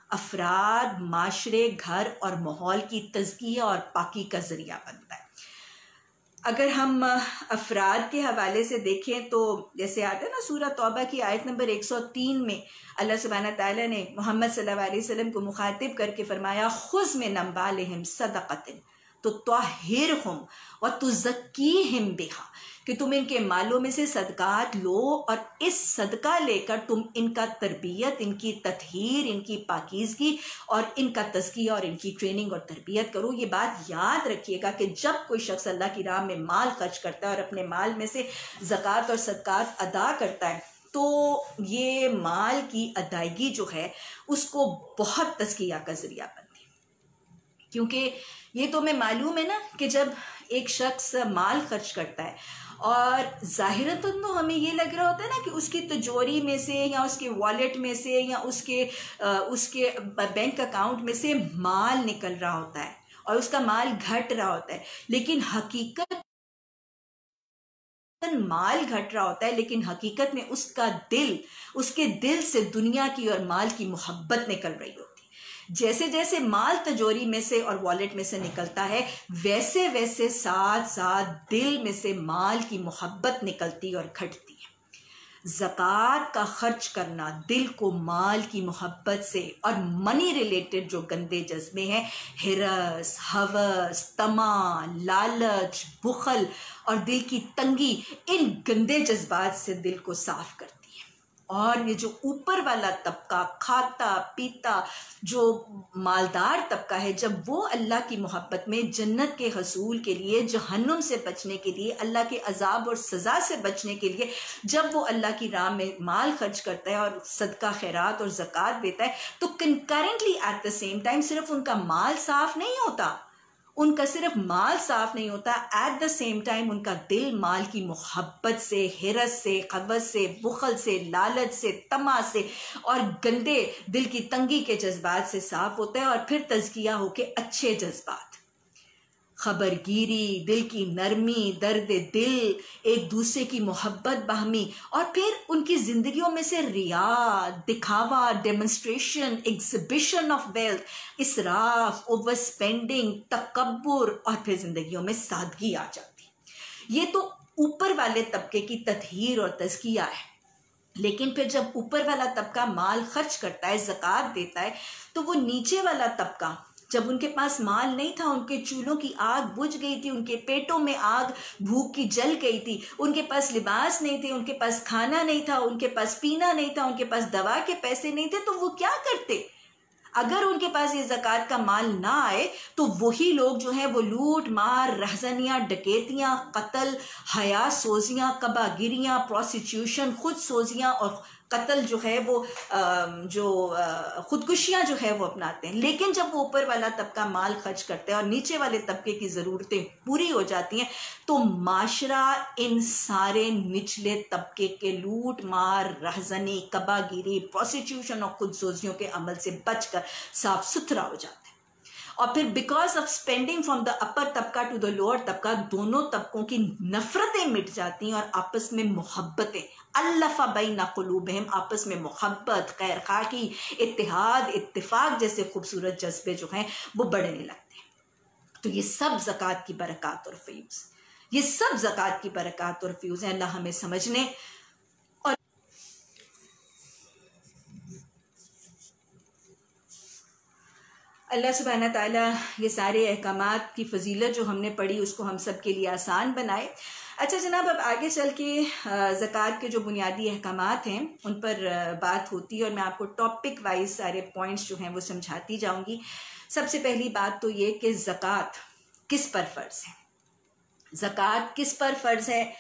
افراد، معاشرے، گھر اور ماحول کی تزکیہ اور پاکی کا ذریعہ بنتا ہے۔ اگر ہم افراد کے حوالے سے دیکھیں تو جیسے آتا ہے نا سورہ توبہ کی آیت نمبر 103 میں اللہ سبحانہ تعالیٰ نے محمد صلی اللہ علیہ وسلم کو مخاطب کر کے فرمایا، خذ من اموالہم صدقۃ تطہرہم وتزکیہم بہا، کہ تم ان کے مالوں میں سے صدقات لو اور اس صدقہ لے کر تم ان کا تربیت، ان کی تطہیر، ان کی پاکیزگی اور ان کا تزکیہ اور ان کی ٹریننگ اور تربیت کرو۔ یہ بات یاد رکھیے گا کہ جب کوئی شخص اللہ کی راہ میں مال خرچ کرتا ہے اور اپنے مال میں سے زکوٰۃ اور صدقات ادا کرتا ہے تو یہ مال کی ادائیگی جو ہے اس کو بہت تزکیہ کا ذریعہ بنتی ہے، کیونکہ یہ تو ہمیں معلوم ہے نا کہ جب ایک شخص مال خرچ کرتا ہے اور ظاہراً تو ہمیں یہ لگ رہا ہوتا ہے نا کہ اس کی تجوری میں سے یا اس کے والیٹ میں سے یا اس کے بینک اکاؤنٹ میں سے مال نکل رہا ہوتا ہے اور اس کا مال گھٹ رہا ہوتا ہے، لیکن حقیقت مال گھٹ رہا ہوتا ہے لیکن حقیقت میں اس کے دل سے دنیا کی اور مال کی محبت نکل رہی ہوتی ہے۔ جیسے جیسے مال تجوری میں سے اور والیٹ میں سے نکلتا ہے، ویسے ویسے ساتھ ساتھ دل میں سے مال کی محبت نکلتی اور گھٹتی ہے۔ زکوٰۃ کا خرچ کرنا دل کو مال کی محبت سے اور منی ریلیٹڈ جو گندے جذبے ہیں، ہرس، ہوس، طمع، لالچ، بخل اور دل کی تنگی، ان گندے جذبات سے دل کو صاف کرتی ہے۔ اور یہ جو اوپر والا طبقہ، کھاتا پیتا جو مالدار طبقہ ہے، جب وہ اللہ کی محبت میں جنت کے حصول کے لیے، جہنم سے بچنے کے لیے، اللہ کے عذاب اور سزا سے بچنے کے لیے جب وہ اللہ کی راہ میں مال خرچ کرتا ہے اور صدقہ خیرات اور زکوٰۃ دیتا ہے، تو concurrently at the same time صرف ان کا مال صاف نہیں ہوتا، ان کا صرف مال صاف نہیں ہوتا، ایٹ دا سیم ٹائم ان کا دل مال کی محبت سے، ہرس سے، خبث سے، بخل سے، لالچ سے، طمع سے اور گندے دل کی تنگی کے جذبات سے صاف ہوتا ہے، اور پھر تزکیہ ہو کے اچھے جذبات، خبرگیری، دل کی نرمی، درد دل، ایک دوسرے کی محبت باہمی، اور پھر ان کی زندگیوں میں سے ریا، دکھاوا، ڈیمونسٹریشن، ایگزیبیشن آف ویلتھ، اسراف، اوور اسپینڈنگ، تکبر، اور پھر زندگیوں میں سادگی آ جاتی۔ یہ تو اوپر والے طبقے کی تطہیر اور تزکیہ ہے، لیکن پھر جب اوپر والا طبقہ مال خرچ کرتا ہے، زکوٰۃ دیتا ہے، تو وہ نیچے والا طبقہ جب ان کے پاس مال نہیں تھا، ان کے چولہوں کی آگ بجھ گئی تھی، ان کے پیٹوں میں آگ بھوک کی جل گئی تھی، ان کے پاس لباس نہیں تھے، ان کے پاس کھانا نہیں تھا، ان کے پاس پینا نہیں تھا، ان کے پاس دوا کے پیسے نہیں تھے، تو وہ کیا کرتے؟ اگر ان کے پاس یہ زکوٰۃ کا مال نہ آئے تو وہی لوگ جو ہیں وہ لوٹ مار، رہزنیاں، ڈکیتیاں، قتل، حیا سوزیاں، کبا گیریاں، پروسٹیٹیوشن، خود سوزیاں اور قتل جو ہے وہ خودکشیاں جو ہے وہ اپناتے ہیں۔ لیکن جب وہ اوپر والا طبقہ مال خرچ کرتا ہے اور نیچے والے طبقے کی ضرورتیں پوری ہو جاتی ہیں، تو معاشرہ ان سارے نچلے طبقے کے لوٹ مار، رہزنی، کبا گیری، پروسٹیٹیوشن اور خود سوزیوں کے عمل سے بچ کر صاف ستھرا ہو جاتا ہے۔ اور پھر because of spending from the upper طبقہ ٹو دا لوور طبقہ، دونوں طبقوں کی نفرتیں مٹ جاتی ہیں اور آپس میں محبتیں، الف بین قلوبہم، آپس میں محبت، خیر خواہی، اتحاد، اتفاق جیسے خوبصورت جذبے جو ہیں وہ بڑھنے لگتے ہیں۔ تو یہ سب زکوٰۃ کی برکات اور فیوز، یہ سب زکوٰۃ کی برکات اور فیوز ہیں۔ اللہ ہمیں سمجھنے اور اللہ سبحانہ تعالیٰ یہ سارے احکامات کی فضیلت جو ہم نے پڑھی اس کو ہم سب کے لیے آسان بنائے۔ اچھا جناب، اب آگے چل کے زکوٰۃ کے جو بنیادی احکامات ہیں ان پر بات ہوتی ہے، اور میں آپ کو ٹاپک وائز سارے پوائنٹس جو ہیں وہ سمجھاتی جاؤں گی۔ سب سے پہلی بات تو یہ کہ زکوٰۃ کس پر فرض ہے؟ زکوٰۃ کس پر فرض ہے؟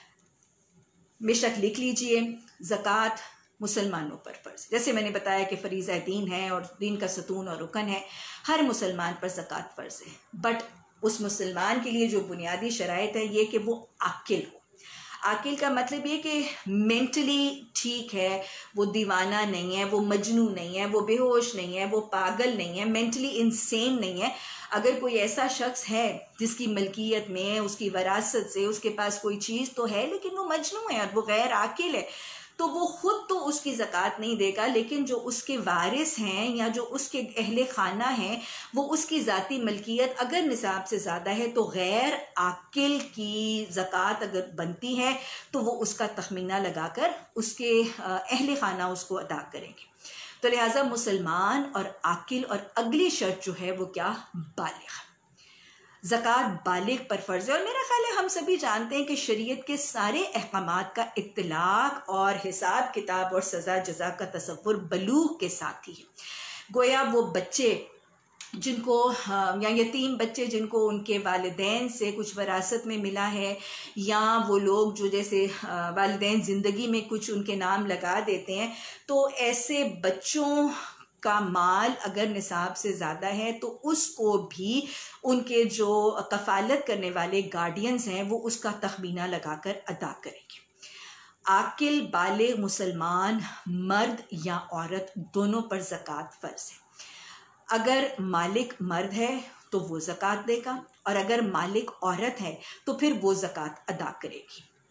بے شک لکھ لیجئے، زکوٰۃ مسلمانوں پر فرض، جیسے میں نے بتایا کہ فریضہ دین ہے اور دین کا ستون اور رکن ہے، ہر مسلمان پر زکوٰۃ فرض ہے، بٹ اس مسلمان کے لیے جو بنیادی شرائط ہے یہ کہ وہ عاقل ہو۔ عاقل کا مطلب یہ کہ مینٹلی ٹھیک ہے، وہ دیوانہ نہیں ہے، وہ مجنون نہیں ہے، وہ بے ہوش نہیں ہے، وہ پاگل نہیں ہے، مینٹلی انسین نہیں ہے۔ اگر کوئی ایسا شخص ہے جس کی ملکیت میں، اس کی وراثت سے اس کے پاس کوئی چیز تو ہے لیکن وہ مجنون ہے اور وہ غیر عاقل ہے، تو وہ خود تو اس کی زکوٰۃ نہیں دے گا، لیکن جو اس کے وارث ہیں یا جو اس کے اہل خانہ ہیں، وہ اس کی ذاتی ملکیت اگر نصاب سے زیادہ ہے تو غیر عاقل کی زکوٰۃ اگر بنتی ہے تو وہ اس کا تخمینہ لگا کر اس کے اہل خانہ اس کو ادا کریں گے۔ تو لہٰذا مسلمان اور عاقل، اور اگلی شرط جو ہے وہ کیا؟ بالغ۔ زکوٰۃ بالغ پر فرض ہے، اور میرا خیال ہے ہم سبھی جانتے ہیں کہ شریعت کے سارے احکامات کا اطلاق اور حساب کتاب اور سزا جزا کا تصور بلوغ کے ساتھ ہی ہے۔ گویا وہ بچے جن کو یا یتیم بچے جن کو ان کے والدین سے کچھ وراثت میں ملا ہے، یا وہ لوگ جو جیسے والدین زندگی میں کچھ ان کے نام لگا دیتے ہیں، تو ایسے بچوں کا مال اگر نصاب سے زیادہ ہے تو اس کو بھی ان کے جو کفالت کرنے والے گارڈینز ہیں وہ اس کا تخمینہ لگا کر ادا کریں گے۔ عاقل بالغ مسلمان مرد یا عورت دونوں پر زکوٰۃ فرض ہے۔ اگر مالک مرد ہے تو وہ زکوٰۃ دے گا، اور اگر مالک عورت ہے تو پھر وہ زکوٰۃ ادا کرے گی۔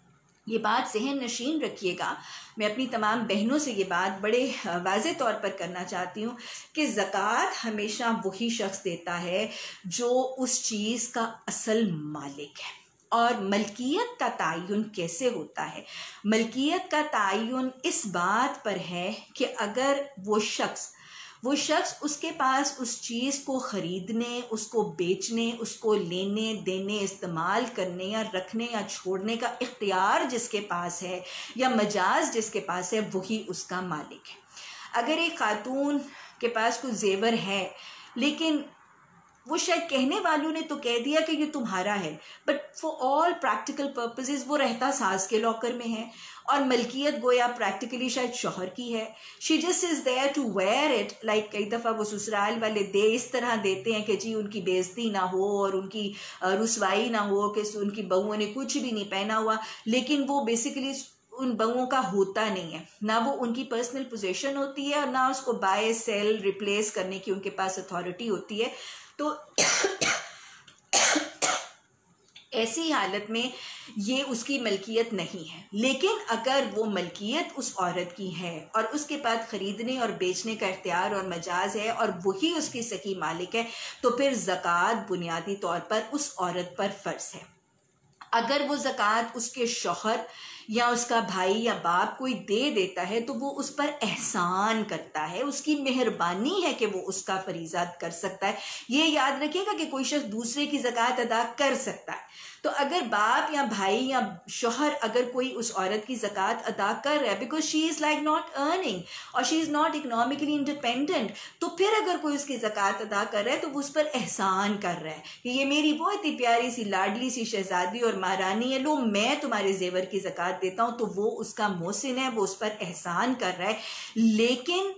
یہ بات ذہن نشین رکھیے گا. میں اپنی تمام بہنوں سے یہ بات بڑے واضح طور پر کرنا چاہتی ہوں کہ زکوٰۃ ہمیشہ وہی شخص دیتا ہے جو اس چیز کا اصل مالک ہے. اور ملکیت کا تعین کیسے ہوتا ہے؟ ملکیت کا تعین اس بات پر ہے کہ اگر وہ شخص اس کے پاس اس چیز کو خریدنے، اس کو بیچنے، اس کو لینے دینے، استعمال کرنے یا رکھنے یا چھوڑنے کا اختیار جس کے پاس ہے یا مجاز جس کے پاس ہے، وہی اس کا مالک ہے. اگر ایک خاتون کے پاس کچھ زیور ہے لیکن وہ شاید کہنے والوں نے تو کہہ دیا کہ یہ تمہارا ہے، but for all practical purposes وہ رہتا ساس کے لاکر میں ہے اور ملکیت گویا پریکٹیکلی شاید شوہر کی ہے. She just is there to wear it. Like کئی دفعہ وہ سسرال والے اس طرح دیتے ہیں کہ جی ان کی بےعزتی نہ ہو اور ان کی رسوائی نہ ہو کہ ان کی بہوؤں نے کچھ بھی نہیں پہنا ہوا، لیکن وہ بیسیکلی ان بہوؤں کا ہوتا نہیں ہے، نہ وہ ان کی پرسنل پوزیشن ہوتی ہے اور نہ اس کو بائی سیل ریپلیس کرنے کی ان کے پاس اتھارٹی ہوتی ہے. تو ایسی حالت میں یہ اس کی ملکیت نہیں ہے. لیکن اگر وہ ملکیت اس عورت کی ہے اور اس کے بعد خریدنے اور بیچنے کا اختیار اور مجاز ہے اور وہی اس کی صحیح مالک ہے، تو پھر زکوٰۃ بنیادی طور پر اس عورت پر فرض ہے. اگر وہ زکوٰۃ اس کے شوہر یا اس کا بھائی یا باپ کوئی دے دیتا ہے تو وہ اس پر احسان کرتا ہے، اس کی مہربانی ہے کہ وہ اس کا فریضہ کر سکتا ہے. یہ یاد رکھیے گا کہ کوئی شخص دوسرے کی زکوٰۃ ادا کر سکتا ہے. تو اگر باپ یا بھائی یا شوہر اگر کوئی اس عورت کی زکوٰۃ ادا کر رہا ہے because she is like not earning اور she is not economically independent, تو پھر اگر کوئی اس کی زکوٰۃ ادا کر رہا ہے تو وہ اس پر احسان کر رہا ہے کہ یہ میری بہت ہی پیاری سی لاڈلی سی شہزادی اور مہارانی ہے، لو میں تمہارے زیور کی زکوٰۃ دیتا ہوں. تو وہ اس کا محسن ہے، وہ اس پر احسان کر رہا ہے. لیکن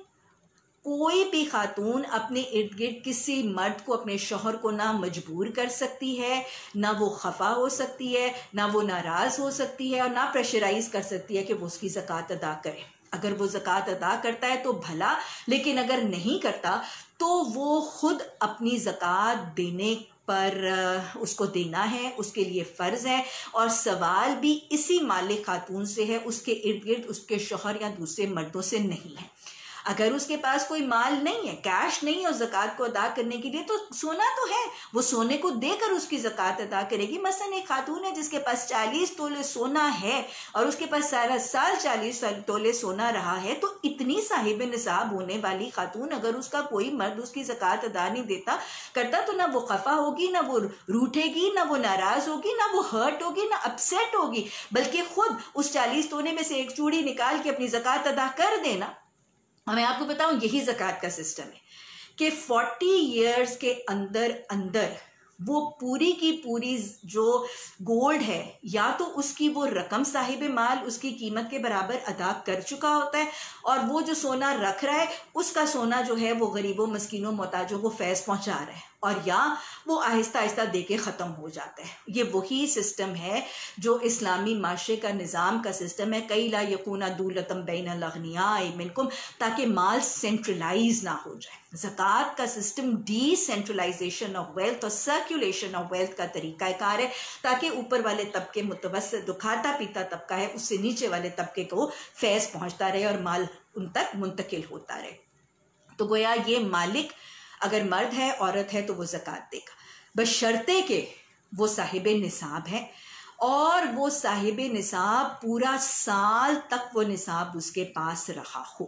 کوئی بھی خاتون اپنے ارد گرد کسی مرد کو، اپنے شوہر کو نہ مجبور کر سکتی ہے، نہ وہ خفا ہو سکتی ہے، نہ وہ ناراض ہو سکتی ہے اور نہ پریشرائز کر سکتی ہے کہ وہ اس کی زکوٰۃ ادا کرے. اگر وہ زکوٰۃ ادا کرتا ہے تو بھلا، لیکن اگر نہیں کرتا تو وہ خود اپنی زکوٰۃ دینے پر اس کو دینا ہے، اس کے لیے فرض ہے. اور سوال بھی اسی مالک خاتون سے ہے، اس کے ارد گرد اس کے شوہر یا دوسرے مردوں سے نہیں ہے. اگر اس کے پاس کوئی مال نہیں ہے، کیش نہیں ہے اور زکوٰۃ کو ادا کرنے کے لیے، تو سونا تو ہے، وہ سونے کو دے کر اس کی زکوٰۃ ادا کرے گی. مثلا ایک خاتون ہے جس کے پاس 40 تولے سونا ہے اور اس کے پاس سارا سال 40 تولے سونا رہا ہے، تو اتنی صاحب نصاب ہونے والی خاتون اگر اس کا کوئی مرد اس کی زکوٰۃ ادا نہیں کرتا تو نہ وہ خفا ہوگی، نہ وہ روٹھے گی، نہ وہ ناراض ہوگی، نہ وہ ہرٹ ہوگی، نہ اپسیٹ ہوگی، بلکہ خود اس 40 تونے میں سے ایک چوڑی نکال کے اپنی زکوٰۃ ادا کر دینا. میں آپ کو بتاؤں یہی زکوٰۃ کا سسٹم ہے کہ 40 ایئرز کے اندر وہ پوری کی پوری جو گولڈ ہے یا تو اس کی وہ رقم صاحب مال اس کی قیمت کے برابر ادا کر چکا ہوتا ہے اور وہ جو سونا رکھ رہا ہے اس کا سونا جو ہے وہ غریبوں مسکینوں محتاجوں کو فیض پہنچا رہا ہے، اور یا وہ آہستہ آہستہ دے کے ختم ہو جاتا ہے. یہ وہی سسٹم ہے جو اسلامی معاشرے کا نظام کا سسٹم ہے، کئی لا یکون دولتم بین الاغنیاء منکم، تاکہ مال سینٹرلائز نہ ہو جائے. زکوٰۃ کا system decentralization of wealth اور سرکولیشن آف ویلتھ کا طریقہ کار ہے، تاکہ اوپر والے طبقے متوسط جو کھاتا پیتا طبقہ ہے اس سے نیچے والے طبقے کو فیض پہنچتا رہے اور مال ان تک منتقل ہوتا رہے. تو گویا یہ مالک اگر مرد ہے عورت ہے تو وہ زکوٰۃ دے گا، بشرطے کہ وہ صاحب نصاب ہے اور وہ صاحب نصاب پورا سال تک وہ نصاب اس کے پاس رہا ہو.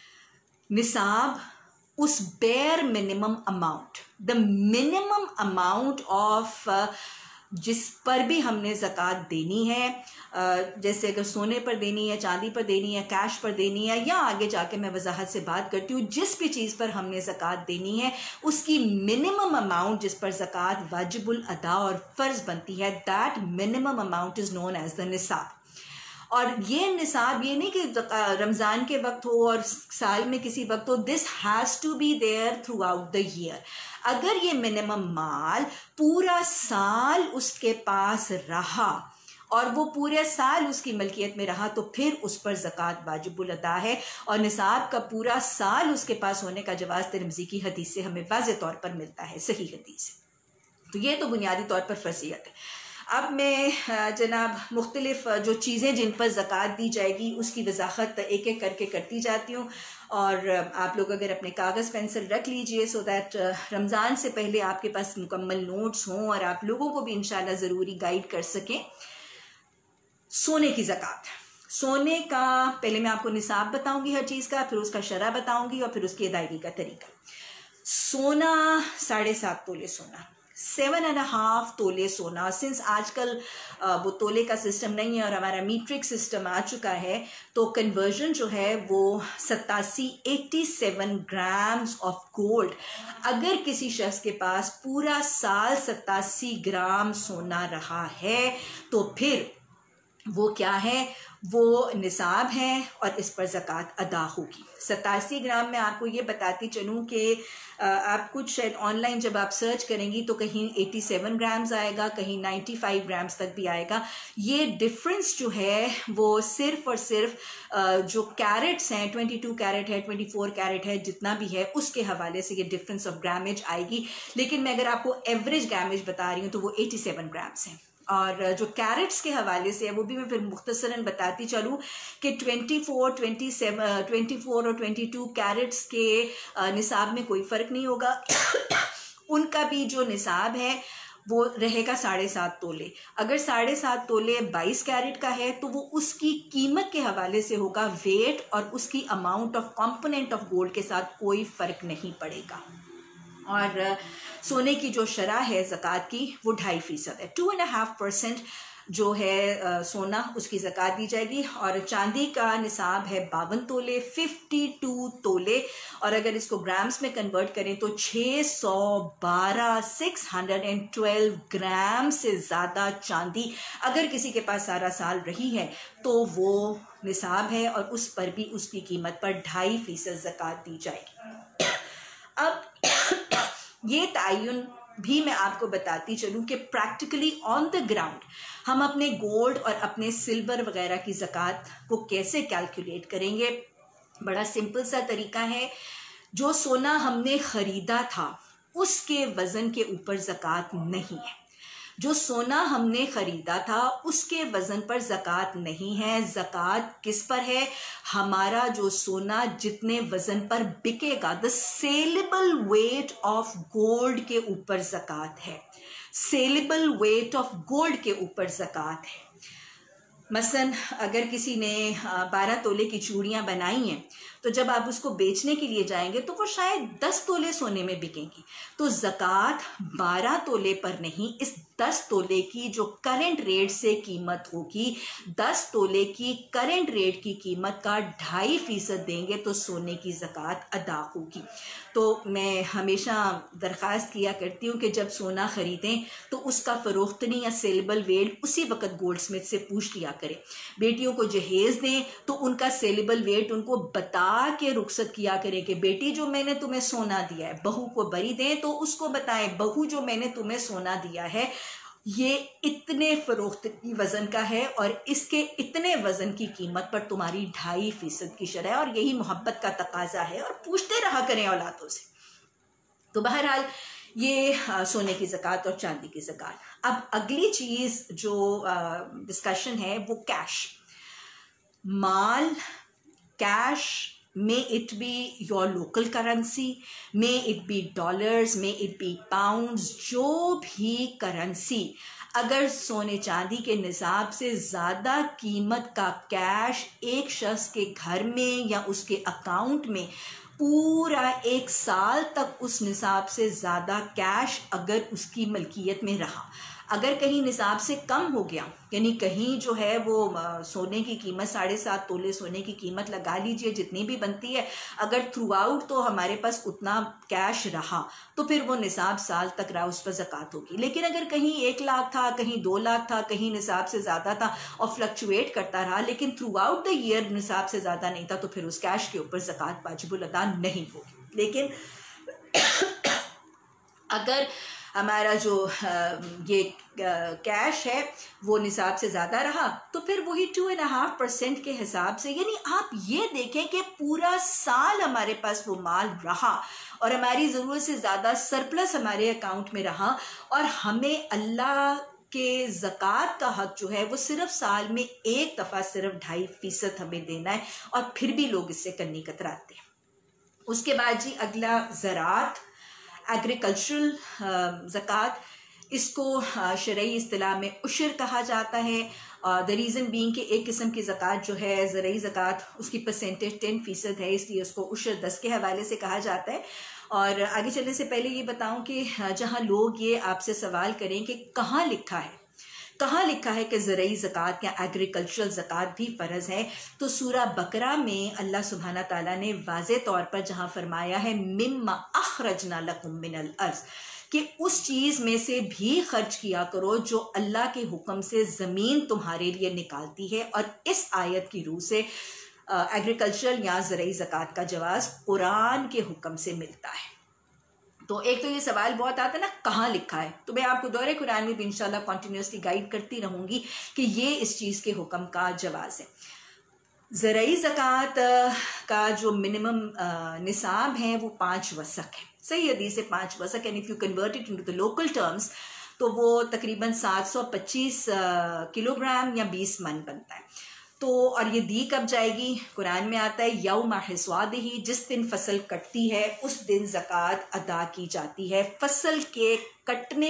نصاب is bare minimum amount, the minimum amount of جس پر بھی ہم نے زکوٰۃ دینی ہے، جیسے اگر سونے پر دینی ہے، چاندی پر دینی ہے، کیش پر دینی ہے، یا آگے جا کے میں وضاحت سے بات کرتی ہوں، جس بھی چیز پر ہم نے زکوٰۃ دینی ہے اس کی منیمم اماؤنٹ جس پر زکوٰۃ واجب الادا اور فرض بنتی ہے، that minimum amount is known as the نصاب. اور یہ نصاب یہ نہیں کہ رمضان کے وقت ہو اور سال میں کسی وقت ہو، this has to be there throughout the year. اگر یہ منیمم مال پورا سال اس کے پاس رہا اور وہ پورے سال اس کی ملکیت میں رہا تو پھر اس پر زکوٰۃ واجب الادا ہے، اور نصاب کا پورا سال اس کے پاس ہونے کا جواز ترمذی کی حدیث سے ہمیں واضح طور پر ملتا ہے، صحیح حدیث. تو یہ تو بنیادی طور پر فرضیت ہے. اب میں جناب مختلف جو چیزیں جن پر زکوٰۃ دی جائے گی اس کی وضاحت ایک ایک کر کے کرتی جاتی ہوں، اور آپ لوگ اگر اپنے کاغذ پینسل رکھ لیجئے سو دیٹ رمضان سے پہلے آپ کے پاس مکمل نوٹس ہوں اور آپ لوگوں کو بھی انشاءاللہ ضروری گائیڈ کر سکیں۔ سونے کی زکوٰۃ، سونے کا پہلے میں آپ کو نصاب بتاؤں گی ہر چیز کا، پھر اس کا شرح بتاؤں گی اور پھر اس کی ادائیگی کا طریقہ۔ سونا 7.5 تولے سونا، 7.5 تولے سونا، سنس آج کل وہ تولے کا سسٹم نہیں ہے اور ہمارا میٹرک سسٹم آ چکا ہے، تو کنورژن جو ہے وہ 87 گرامز آف گولڈ، اگر کسی شخص کے پاس پورا سال 87 گرام سونا رہا ہے تو پھر وہ کیا ہے، وہ نصاب ہے اور اس پر زکوٰۃ ادا ہوگی۔ 87 گرام میں آپ کو یہ بتاتی چلوں کہ آپ کچھ شاید آن لائن جب آپ سرچ کریں گی تو کہیں 87 گرامز آئے گا، کہیں 95 گرامز تک بھی آئے گا۔ یہ ڈفرنس جو ہے وہ صرف اور صرف جو کیرٹس ہیں، 22 کیرٹ ہے، 24 کیرٹ ہے، جتنا بھی ہے اس کے حوالے سے یہ ڈفرنس آف گرامیج آئے گی، لیکن میں اگر آپ کو ایوریج گرامیج بتا رہی ہوں تو وہ 87 گرامز ہیں۔ اور جو کیرٹس کے حوالے سے ہے وہ بھی میں پھر مختصراً بتاتی چلوں کہ 24 اور 22 کیرٹس کے نصاب میں کوئی فرق نہیں ہوگا، ان کا بھی جو نصاب ہے وہ رہے گا 7.5 تولے۔ اگر 7.5 تولے 22 کیرٹ کا ہے تو وہ اس کی قیمت کے حوالے سے ہوگا، ویٹ اور اس کی amount of component of gold کے ساتھ کوئی فرق نہیں پڑے گا۔ اور سونے کی جو شرح ہے زکوٰۃ کی وہ 2.5% ہے، 2.5% جو ہے سونا اس کی زکوٰۃ دی جائے گی۔ اور چاندی کا نصاب ہے 52 تولے، 52 تولے، اور اگر اس کو گرامز میں کنورٹ کریں تو 612 گرام سے زیادہ چاندی اگر کسی کے پاس سارا سال رہی ہے تو وہ نصاب ہے اور اس پر بھی اس کی قیمت پر 2.5% زکوٰۃ دی جائے گی۔ اب یہ تعین بھی میں آپ کو بتاتی چلوں کہ پریکٹیکلی آن دا گراؤنڈ ہم اپنے گولڈ اور اپنے سلور وغیرہ کی زکوٰۃ کو کیسے کیلکولیٹ کریں گے۔ بڑا سمپل سا طریقہ ہے، جو سونا ہم نے خریدا تھا اس کے وزن کے اوپر زکوٰۃ نہیں ہے، جو سونا ہم نے خریدا تھا اس کے وزن پر زکوٰۃ نہیں ہے۔ زکوٰۃ کس پر ہے؟ ہمارا جو سونا جتنے وزن پر بکے گا، the sellable weight of gold کے اوپر زکوٰۃ ہے، سیلیبل ویٹ آف گولڈ کے اوپر زکوٰۃ ہے۔ مثلاً اگر کسی نے 12 تولے کی چوڑیاں بنائی ہیں تو جب آپ اس کو بیچنے کے لیے جائیں گے تو وہ شاید 10 تولے سونے میں بکیں گی، تو زکوٰۃ 12 تولے پر نہیں، اس 10 تولے کی جو کرنٹ ریٹ سے قیمت ہوگی، 10 تولے کی کرنٹ ریٹ کی قیمت کا 2.5% دیں گے تو سونے کی زکوٰۃ ادا ہوگی۔ تو میں ہمیشہ درخواست کیا کرتی ہوں کہ جب سونا خریدیں تو اس کا فروختنی یا سیلیبل ویٹ اسی وقت گولڈ سمتھ سے پوچھ لیا کریں۔ بیٹیوں کو جہیز دیں تو ان کا سیلیبل ویٹ ان کو بتا کے رخصت کیا کریں کہ بیٹی جو میں نے تمہیں سونا دیا ہے، بہو کو بری دیں تو اس کو بتائیں بہو جو میں نے تمہیں سونا دیا ہے یہ اتنے فروختنی وزن کا ہے اور اس کے اتنے وزن کی قیمت پر تمہاری 2.5% کی شرح ہے، اور یہی محبت کا تقاضا ہے، اور پوچھتے رہا کریں اولادوں سے۔ تو بہرحال یہ سونے کی زکوٰۃ اور چاندی کی زکوٰۃ۔ اب اگلی چیز جو ڈسکشن ہے وہ کیش، مال، cash, may it be your local currency, may it be dollars, may it be pounds، جو بھی کرنسی اگر سونے چاندی کے نصاب سے زیادہ قیمت کا کیش ایک شخص کے گھر میں یا اس کے اکاؤنٹ میں پورا 1 سال تک اس نصاب سے زیادہ کیش اگر اس کی ملکیت میں رہا، اگر کہیں نصاب سے کم ہو گیا، یعنی کہیں جو ہے وہ سونے کی قیمت 7.5 تولے سونے کی قیمت لگا لیجئے جتنی بھی بنتی ہے، اگر تھرو آؤٹ تو ہمارے پاس اتنا کیش رہا تو پھر وہ نصاب سال تک رہا، اس پر زکوٰۃ ہوگی۔ لیکن اگر کہیں 1 لاکھ تھا، کہیں 2 لاکھ تھا، کہیں نصاب سے زیادہ تھا اور فلکچویٹ کرتا رہا لیکن تھرو آؤٹ دا ایئر نصاب سے زیادہ نہیں تھا تو پھر اس کیش کے اوپر زکوٰۃ واجب الادا نہیں ہوگی۔ لیکن اگر ہمارا جو یہ کیش ہے وہ نصاب سے زیادہ رہا تو پھر وہی 2.5% کے حساب سے، یعنی آپ یہ دیکھیں کہ پورا سال ہمارے پاس وہ مال رہا اور ہماری ضرورت سے زیادہ سرپلس ہمارے اکاؤنٹ میں رہا، اور ہمیں اللہ کہ زکوٰۃ کا حق جو ہے وہ صرف سال میں ایک دفعہ صرف 2.5% ہمیں دینا ہے، اور پھر بھی لوگ اس سے کنی کتراتے ہیں۔ اس کے بعد جی اگلا زراعت، ایگریکلچرل زکوٰۃ، اس کو شرعی اصطلاح میں عشر کہا جاتا ہے۔ دا ریزن بینگ کہ ایک قسم کی زکوٰۃ جو ہے زرعی زکوٰۃ، اس کی پرسنٹیج 10% ہے، اس لیے اس کو عشر 10 کے حوالے سے کہا جاتا ہے۔ اور آگے چلنے سے پہلے یہ بتاؤں کہ جہاں لوگ یہ آپ سے سوال کریں کہ کہاں لکھا ہے کہ زرعی زکوٰۃ یا ایگریکلچرل زکوٰۃ بھی فرض ہے، تو سورہ بقرہ میں اللہ سبحانہ تعالیٰ نے واضح طور پر جہاں فرمایا ہے مما اخرجنا لکم من الارض، کہ اس چیز میں سے بھی خرچ کیا کرو جو اللہ کے حکم سے زمین تمہارے لیے نکالتی ہے، اور اس آیت کی روح سے ایگریکلچرل یا زرعی زکوٰۃ کا جواز قرآن کے حکم سے ملتا ہے۔ تو ایک تو یہ سوال بہت آتا ہے نا کہاں لکھا ہے، تو میں آپ کو دورہ قرآن میں بھی انشاءاللہ کنٹینیوسلی گائیڈ کرتی رہوں گی کہ یہ اس چیز کے حکم کا جواز ہے۔ زرعی زکوٰۃ کا جو منیمم نصاب ہے وہ 5 وسق ہے، صحیح حدیث سے 5 وسق، and if you convert it into the local terms تو وہ تقریباً 725 کلو گرام یا 20 من بنتا ہے۔ تو اور یہ دی کب جائے گی؟ قرآن میں آتا ہے یوم حصادہ، جس دن فصل کٹتی ہے اس دن زکوٰۃ ادا کی جاتی ہے، فصل کے کٹنے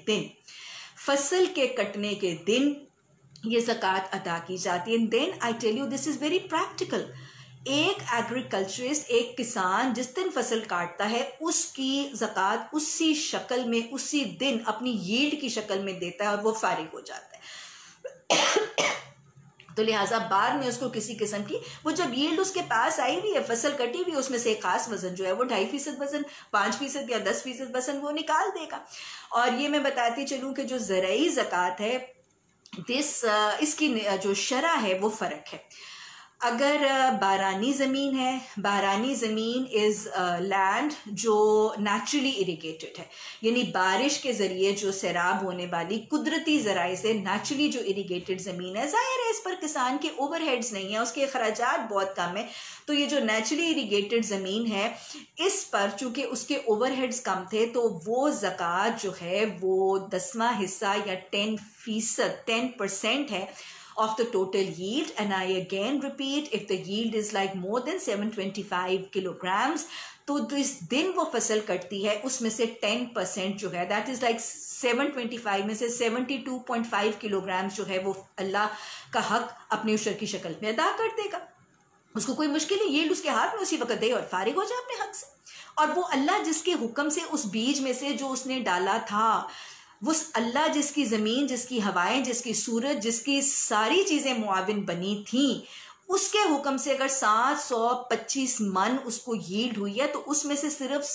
کے دن یہ زکوٰۃ ادا کی جاتی ہے۔ Then I tell you this is very practical. ایک ایگریکلچرسٹ، ایک کسان جس دن فصل کاٹتا ہے اس کی زکوٰۃ اسی شکل میں اسی دن اپنی ییلڈ کی شکل میں دیتا ہے اور وہ فارغ ہو جاتا ہے۔ تو لہٰذا بعد میں اس کو کسی قسم کی، وہ جب ییلڈ اس کے پاس آئی ہوئی ہے، فصل کٹی ہوئی ہے، اس میں سے ایک خاص وزن جو ہے وہ 2.5% وزن، 5% یا 10% وزن وہ نکال دے گا۔ اور یہ میں بتاتی چلوں کہ جو زرعی زکوٰۃ ہے اس کی جو شرح ہے وہ فرق ہے۔ اگر بارانی زمین ہے، بارانی زمین از لینڈ جو نیچرلی اریگیٹڈ ہے، یعنی بارش کے ذریعے جو سیراب ہونے والی قدرتی ذرائع سے نیچرلی جو اریگیٹڈ زمین ہے، ظاہر ہے اس پر کسان کے اوور ہیڈز نہیں ہیں، اس کے اخراجات بہت کم ہیں، تو یہ جو نیچرلی اریگیٹڈ زمین ہے اس پر چونکہ اس کے اوور ہیڈز کم تھے تو وہ زکوٰۃ جو ہے وہ 10واں حصہ یا 10% ہے of the total yield, and I again repeat, if the yield is like more than 725 kilograms, تو جس دن وہ فصل کٹتی ہے اس میں سے 10% جو ہے that is like 725 میں سے 72.5 kilograms جو ہے وہ اللہ کا حق اپنے عشر کی شکل میں ادا کر دے گا۔ اس کو کوئی مشکل نہیں، ییلڈ اس کے ہاتھ میں اسی وقت دے اور فارغ ہو جائے اپنے حق سے۔ اور وہ اللہ جس کے حکم سے اس بیج میں سے جو اس نے ڈالا تھا، وہ اللہ جس کی زمین، جس کی ہوائیں، جس کی سورج، جس کی ساری چیزیں معاون بنی تھیں، اس کے حکم سے اگر 725 من اس کو ییلڈ ہوئی ہے تو اس میں سے صرف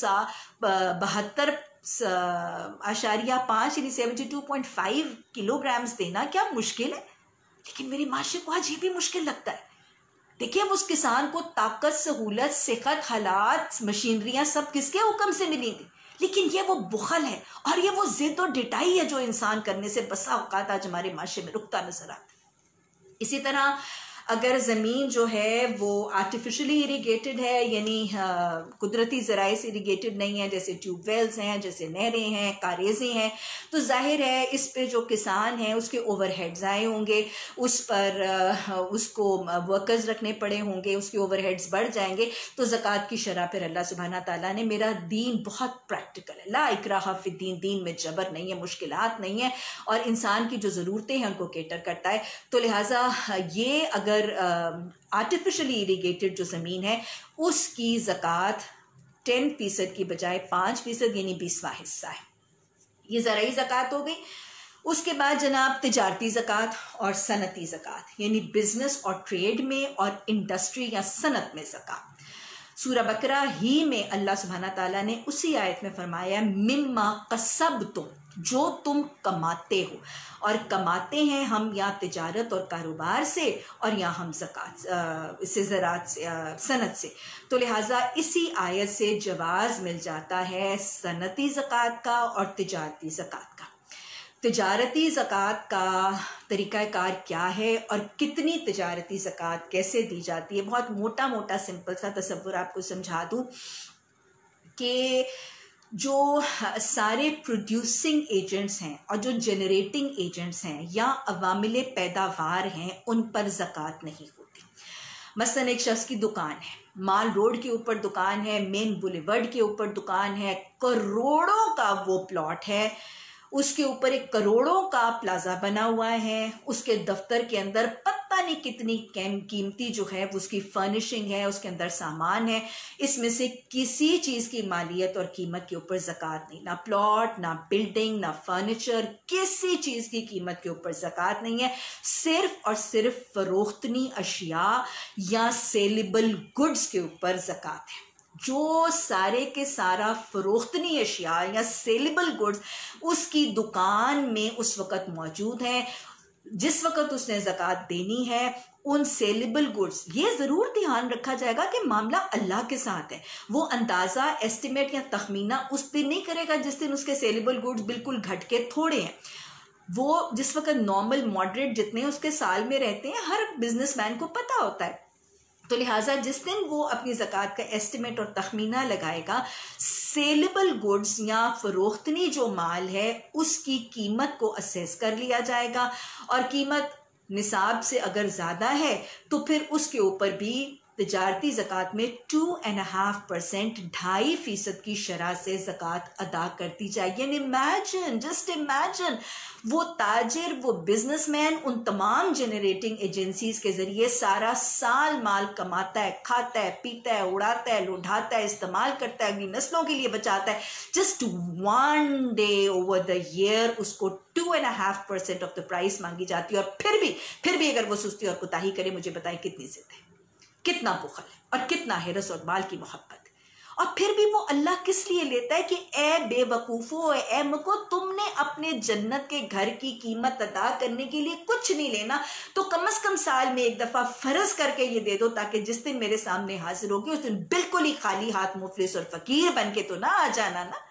72.5 یعنی 72.5 کلو گرامز دینا کیا مشکل ہے؟ لیکن میرے معاشرے کو آج یہ بھی مشکل لگتا ہے۔ دیکھیں اب اس کسان کو طاقت، سہولت، صحت، حالات، مشینریاں سب کس کے حکم سے ملی تھی، لیکن یہ وہ بخل ہے اور یہ وہ ضد و ڈٹائی ہے جو انسان کرنے سے بسا اوقات آج ہمارے معاشرے میں رکتا نظر آتا ہے۔ اسی طرح اگر زمین جو ہے وہ آرٹیفیشلی اریگیٹڈ ہے، یعنی قدرتی ذرائع سے اریگیٹڈ نہیں ہے، جیسے ٹیوب ویلز ہیں، جیسے نہریں ہیں، کاریزیں ہیں، تو ظاہر ہے اس پہ جو کسان ہیں اس کے اوور ہیڈز آئے ہوں گے، اس پر اس کو ورکرز رکھنے پڑے ہوں گے، اس کے اوور ہیڈز بڑھ جائیں گے۔ تو زکوٰۃ کی شرح پر اللہ سبحانہ تعالیٰ نے، میرا دین بہت پریکٹیکل ہے، لا اکراہ فی الدین، دین میں جبر نہیں ہے، مشکلات نہیں ہے، اور انسان کی جو ضرورتیں ہیں ان کو کیٹر کرتا ہے۔ تو لہٰذا یہ اگر آرٹیفیشلی اریگیٹڈ جو زمین ہے اس کی زکوٰۃ 10% کی بجائے 5% یعنی 20واں حصہ ہے۔ یہ زرعی زکوٰۃ ہو گئی۔ اس کے بعد جناب تجارتی زکوٰۃ اور صنعتی زکوٰۃ، یعنی بزنس اور ٹریڈ میں اور انڈسٹری یا صنعت میں زکوٰۃ۔ سورہ بقرہ ہی میں اللہ سبحانہ تعالیٰ نے اسی آیت میں فرمایا مما قصبتم، جو تم کماتے ہو، اور کماتے ہیں ہم یا تجارت اور کاروبار سے اور یا ہم زکوٰۃ سے، زراعت سے، صنعت سے۔ تو لہٰذا اسی آیت سے جواز مل جاتا ہے صنعتی زکوٰۃ کا اور تجارتی زکوٰۃ کا۔ تجارتی زکوٰۃ کا طریقہ کار کیا ہے اور کتنی تجارتی زکوٰۃ کیسے دی جاتی ہے، بہت موٹا سمپل سا تصور آپ کو سمجھا دوں کہ جو سارے پروڈیوسنگ ایجنٹس ہیں اور جو جنریٹنگ ایجنٹس ہیں یا عوامل پیداوار ہیں ان پر زکوٰۃ نہیں ہوتی۔ مثلاً ایک شخص کی دکان ہے، مال روڈ کے اوپر دکان ہے، مین بولیورڈ کے اوپر دکان ہے، کروڑوں کا وہ پلاٹ ہے، اس کے اوپر ایک کروڑوں کا پلازا بنا ہوا ہے، اس کے دفتر کے اندر پتہ نہیں کتنی قیمتی جو ہے اس کی فرنشنگ ہے، اس کے اندر سامان ہے، اس میں سے کسی چیز کی مالیت اور قیمت کے اوپر زکوٰۃ نہیں، نہ پلاٹ، نہ بلڈنگ، نہ فرنیچر، کسی چیز کی قیمت کے اوپر زکوٰۃ نہیں ہے، صرف اور صرف فروختنی اشیاء یا سیلیبل گڈز کے اوپر زکوٰۃ ہے۔ جو سارے کے سارا فروختنی اشیاء یا سیلیبل گڈز اس کی دکان میں اس وقت موجود ہیں، جس وقت اس نے زکوٰۃ دینی ہے ان سیلیبل گڈز، یہ ضرور دھیان رکھا جائے گا کہ معاملہ اللہ کے ساتھ ہے، وہ اندازہ ایسٹیمیٹ یا تخمینہ اس دن نہیں کرے گا جس دن اس کے سیلیبل گڈز بالکل گھٹ کے تھوڑے ہیں، وہ جس وقت نارمل ماڈریٹ جتنے اس کے سال میں رہتے ہیں ہر بزنس مین کو پتہ ہوتا ہے، تو لہٰذا جس دن وہ اپنی زکوٰۃ کا ایسٹیمیٹ اور تخمینہ لگائے گا، سیلیبل گڈز یا فروختنی جو مال ہے اس کی قیمت کو اسیس کر لیا جائے گا، اور قیمت نصاب سے اگر زیادہ ہے تو پھر اس کے اوپر بھی تجارتی زکوٰۃ میں 2.5% 2.5% کی شرح سے زکوٰۃ ادا کرتی جائے گی۔ یعنی جسٹ امیجن وہ تاجر، وہ بزنس مین ان تمام جنریٹنگ ایجنسیز کے ذریعے سارا سال مال کماتا ہے، کھاتا ہے، پیتا ہے، اڑاتا ہے، لوٹاتا ہے، استعمال کرتا ہے، اگلی نسلوں کے لیے بچاتا ہے، just one day over the year اس کو 2.5% آف دا پرائس مانگی جاتی ہے، اور پھر بھی اگر وہ سستی اور کوتاہی کرے، مجھے بتائیں کتنی ضد ہے، کتنا بخل ہے اور کتنا حرص اور مال کی محبت ہے، اور پھر بھی وہ اللہ کس لیے لیتا ہے کہ اے بے وقوفو، اے مکو، تم نے اپنے جنت کے گھر کی قیمت ادا کرنے کے لیے کچھ نہیں لینا، تو کم از کم سال میں ایک دفعہ فرض کر کے یہ دے دو، تاکہ جس دن میرے سامنے حاضر ہوگی اس دن بالکل ہی خالی ہاتھ مفلس اور فقیر بن کے تو نہ آ جانا نا۔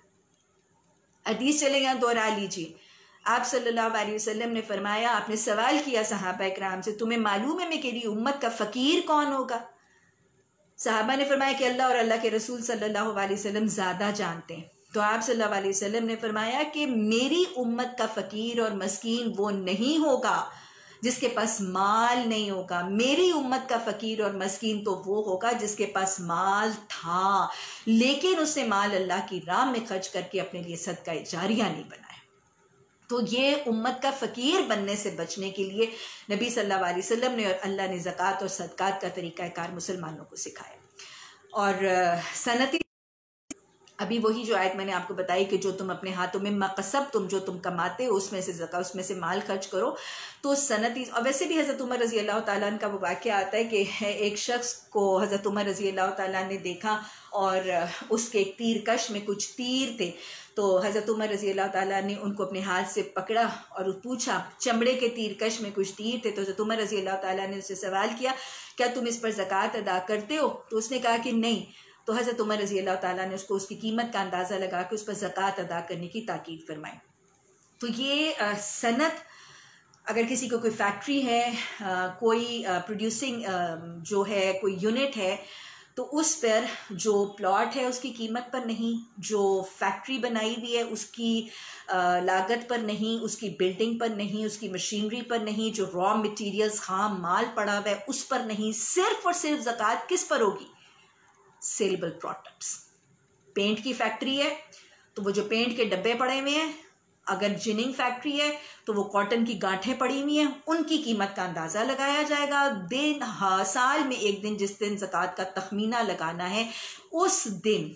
حدیث چلے یہاں دوہرا لیجیے، آپ صلی اللہ علیہ وسلم نے فرمایا، آپ نے سوال کیا صحابہ اکرام سے، تمہیں معلوم ہے میری امت کا فقیر کون ہوگا؟ صحابہ نے فرمایا کہ اللہ اور اللہ کے رسول صلی اللہ علیہ وسلم زیادہ جانتے ہیں، تو آپ صلی اللہ علیہ وسلم نے فرمایا کہ میری امت کا فقیر اور مسکین وہ نہیں ہوگا جس کے پاس مال نہیں ہوگا، میری امت کا فقیر اور مسکین تو وہ ہوگا جس کے پاس مال تھا لیکن اس نے مال اللہ کی راہ میں خرچ کر کے اپنے لیے صدقہ جاریہ نہیں بنایا۔ تو یہ امت کا فقیر بننے سے بچنے کے لیے نبی صلی اللہ علیہ وسلم نے اور اللہ نے زکوٰۃ اور صدقات کا طریقہ کار مسلمانوں کو سکھایا۔ اور صنعتی، ابھی وہی جو آیت میں نے آپ کو بتائی کہ جو تم اپنے ہاتھوں میں مقصب، تم جو تم کماتے ہو اس میں سے زکوٰۃ، اس میں سے مال خرچ کرو، تو صنعتی، اور ویسے بھی حضرت عمر رضی اللہ تعالیٰ عنہ کا وہ واقعہ آتا ہے کہ ایک شخص کو حضرت عمر رضی اللہ تعالیٰ نے دیکھا اور اس کے ایک تیر کش میں کچھ تیر تھے، تو حضرت عمر رضی اللہ تعالیٰ نے ان کو اپنے ہاتھ سے پکڑا اور پوچھا، چمڑے کے تیر کش میں کچھ تیر تھے، تو حضرت عمر رضی اللہ تعالیٰ نے اس سے سوال کیا، کیا تم اس پر زکوٰۃ ادا کرتے ہو؟ تو اس نے کہا کہ نہیں، تو حضرت عمر رضی اللہ تعالیٰ نے اس کو اس کی قیمت کا اندازہ لگا کے اس پر زکوٰۃ ادا کرنے کی تاکید فرمائی۔ تو یہ صنعت، اگر کسی کو کوئی فیکٹری ہے، کوئی پروڈیوسنگ جو ہے کوئی یونٹ ہے، تو اس پر جو پلاٹ ہے اس کی قیمت پر نہیں، جو فیکٹری بنائی ہوئی ہے اس کی لاگت پر نہیں، اس کی بلڈنگ پر نہیں، اس کی مشینری پر نہیں، جو را مٹیریلز خام مال پڑا ہوا ہے اس پر نہیں، صرف اور صرف زکوٰۃ کس پر ہوگی؟ Sellable products. پینٹ کی فیکٹری ہے تو وہ جو پینٹ کے ڈبے پڑے ہوئے ہیں، اگر جننگ فیکٹری ہے تو وہ کاٹن کی گانٹھیں پڑی ہوئی ہیں، ان کی قیمت کا اندازہ لگایا جائے گا، سال میں ایک دن جس دن زکوٰۃ کا تخمینہ لگانا ہے اس دن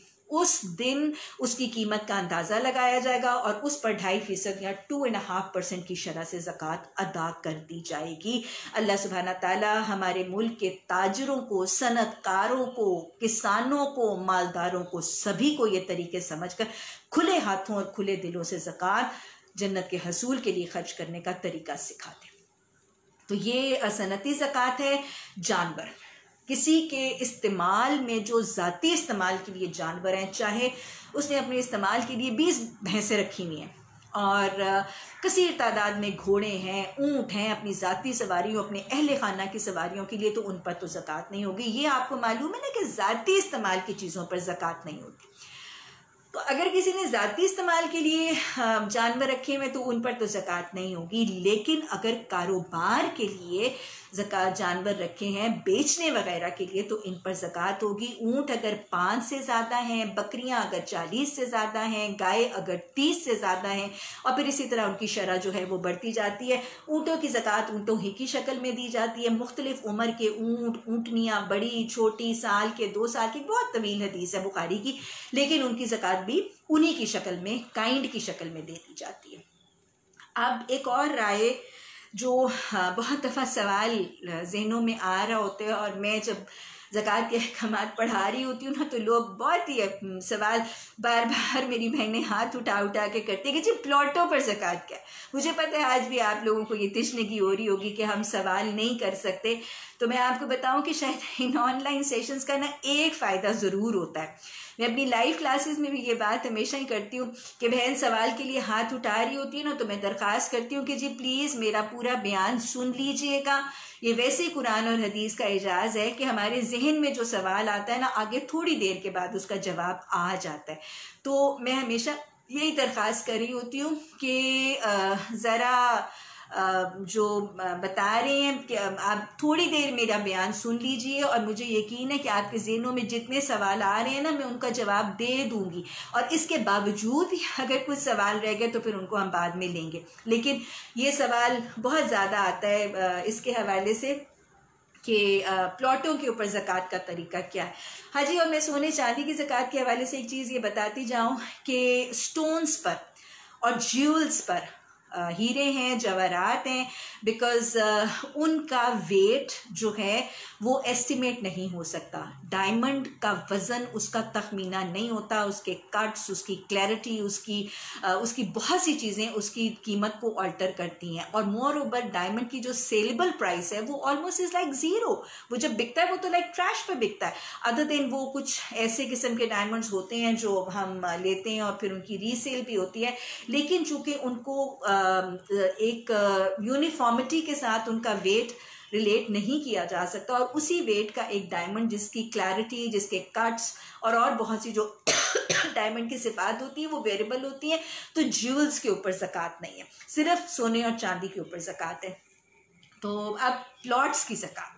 اس کی قیمت کا اندازہ لگایا جائے گا اور اس پر 2.5% یا 2.5% کی شرح سے زکوٰۃ ادا کر دی جائے گی۔ اللہ سبحانہ تعالیٰ ہمارے ملک کے تاجروں کو، صنعت کاروں کو، کسانوں کو، مالداروں کو، سبھی کو یہ طریقے سمجھ کر کھلے ہاتھوں اور کھلے دلوں سے زکوٰۃ جنت کے حصول کے لیے خرچ کرنے کا طریقہ سکھا دیں۔ تو یہ صنعتی زکوٰۃ ہے۔ جانور، کسی کے استعمال میں جو ذاتی استعمال کے لیے جانور ہیں، چاہے اس نے اپنے استعمال کے لیے 20 بھینسیں رکھی ہوئی ہیں اور کثیر تعداد میں گھوڑے ہیں، اونٹ ہیں، اپنی ذاتی سواریوں، اپنے اہل خانہ کی سواریوں کے لیے، تو ان پر تو زکوٰۃ نہیں ہوگی۔ یہ آپ کو معلوم ہے نا کہ ذاتی استعمال کی چیزوں پر زکوٰۃ نہیں ہوتی۔ تو اگر کسی نے ذاتی استعمال کے لیے جانور رکھے ہوئے تو ان پر تو زکوٰۃ نہیں ہوگی، لیکن اگر کاروبار کے لیے جانور رکھے ہیں بیچنے وغیرہ کے لیے تو ان پر زکوٰۃ ہوگی۔ اونٹ اگر 5 سے زیادہ ہیں، بکریاں اگر 40 سے زیادہ ہیں، گائے اگر 30 سے زیادہ ہیں، اور پھر اسی طرح ان کی شرح جو ہے وہ بڑھتی جاتی ہے۔ اونٹوں کی زکوٰۃ اونٹوں ہی کی شکل میں دی جاتی ہے۔ مختلف عمر کے اونٹ، اونٹنیاں، بڑی چھوٹی، سال کے 2 سال کی، بہت طویل حدیث ہے بخاری کی، لیکن ان کی زکوٰۃ بھی انہی کی شکل میں، کائنڈ کی شکل میں دے دی جاتی ہے۔ اب ایک اور رائے جو بہت دفعہ سوال ذہنوں میں آ رہا ہوتا ہے، اور میں جب زکوٰۃ کے احکامات پڑھا رہی ہوتی ہوں نا تو لوگ بہت ہی سوال بار بار میری بہنیں ہاتھ اٹھا کے کرتے ہیں کہ جی پلاٹوں پر زکوٰۃ کیا ہے۔ مجھے پتہ ہے آج بھی آپ لوگوں کو یہ تشنگی ہو رہی ہوگی کہ ہم سوال نہیں کر سکتے، تو میں آپ کو بتاؤں کہ شاید ان آن لائن سیشنز کا نا ایک فائدہ ضرور ہوتا ہے۔ میں اپنی لائیو کلاسز میں بھی یہ بات ہمیشہ ہی کرتی ہوں کہ بہن سوال کے لیے ہاتھ اٹھا رہی ہوتی ہے نا تو میں درخواست کرتی ہوں کہ جی پلیز میرا پورا بیان سن لیجئے گا۔ یہ ویسے قرآن اور حدیث کا اعجاز ہے کہ ہمارے ذہن میں جو سوال آتا ہے نا آگے تھوڑی دیر کے بعد اس کا جواب آ جاتا ہے۔ تو میں ہمیشہ یہی درخواست کر رہی ہوتی ہوں کہ ذرا جو بتا رہے ہیں کہ آپ تھوڑی دیر میرا بیان سن لیجئے، اور مجھے یقین ہے کہ آپ کے ذہنوں میں جتنے سوال آ رہے ہیں نا میں ان کا جواب دے دوں گی، اور اس کے باوجود بھی اگر کچھ سوال رہ گئے تو پھر ان کو ہم بعد میں لیں گے۔ لیکن یہ سوال بہت زیادہ آتا ہے اس کے حوالے سے کہ پلاٹوں کے اوپر زکوٰۃ کا طریقہ کیا ہے۔ ہاں جی، اور میں سونے چاندی کی زکوٰۃ کے حوالے سے ایک چیز یہ بتاتی جاؤں کہ سٹونز پر اور جیولز پر، ہیرے ہیں، جواہرات ہیں، بیکاز ان کا ویٹ جو ہے وہ ایسٹیمیٹ نہیں ہو سکتا۔ ڈائمنڈ کا وزن اس کا تخمینہ نہیں ہوتا، اس کے کٹس، اس کی کلیئرٹی، اس کی بہت سی چیزیں اس کی قیمت کو آلٹر کرتی ہیں، اور مور اوور ڈائمنڈ کی جو سیلیبل پرائس ہے وہ آلموسٹ از لائک زیرو۔ وہ جب بکتا ہے وہ تو لائک ٹریش پہ بکتا ہے، ادر دین وہ کچھ ایسے قسم کے ڈائمنڈز ہوتے ہیں جو ہم لیتے ہیں اور پھر ان کی ری سیل بھی ہوتی ہے، لیکن چونکہ ان کو ایک یونیفارمٹی کے ساتھ ان کا ویٹ ریلیٹ نہیں کیا جا سکتا، اور اسی ویٹ کا ایک ڈائمنڈ جس کی کلیئرٹی، جس کے کٹس اور بہت سی جو ڈائمنڈ کی صفات ہوتی ہیں وہ ویریبل ہوتی ہیں، تو جیولز کے اوپر زکوٰۃ نہیں ہے، صرف سونے اور چاندی کے اوپر زکوٰۃ ہے۔ تو اب پلاٹس کی زکوٰۃ۔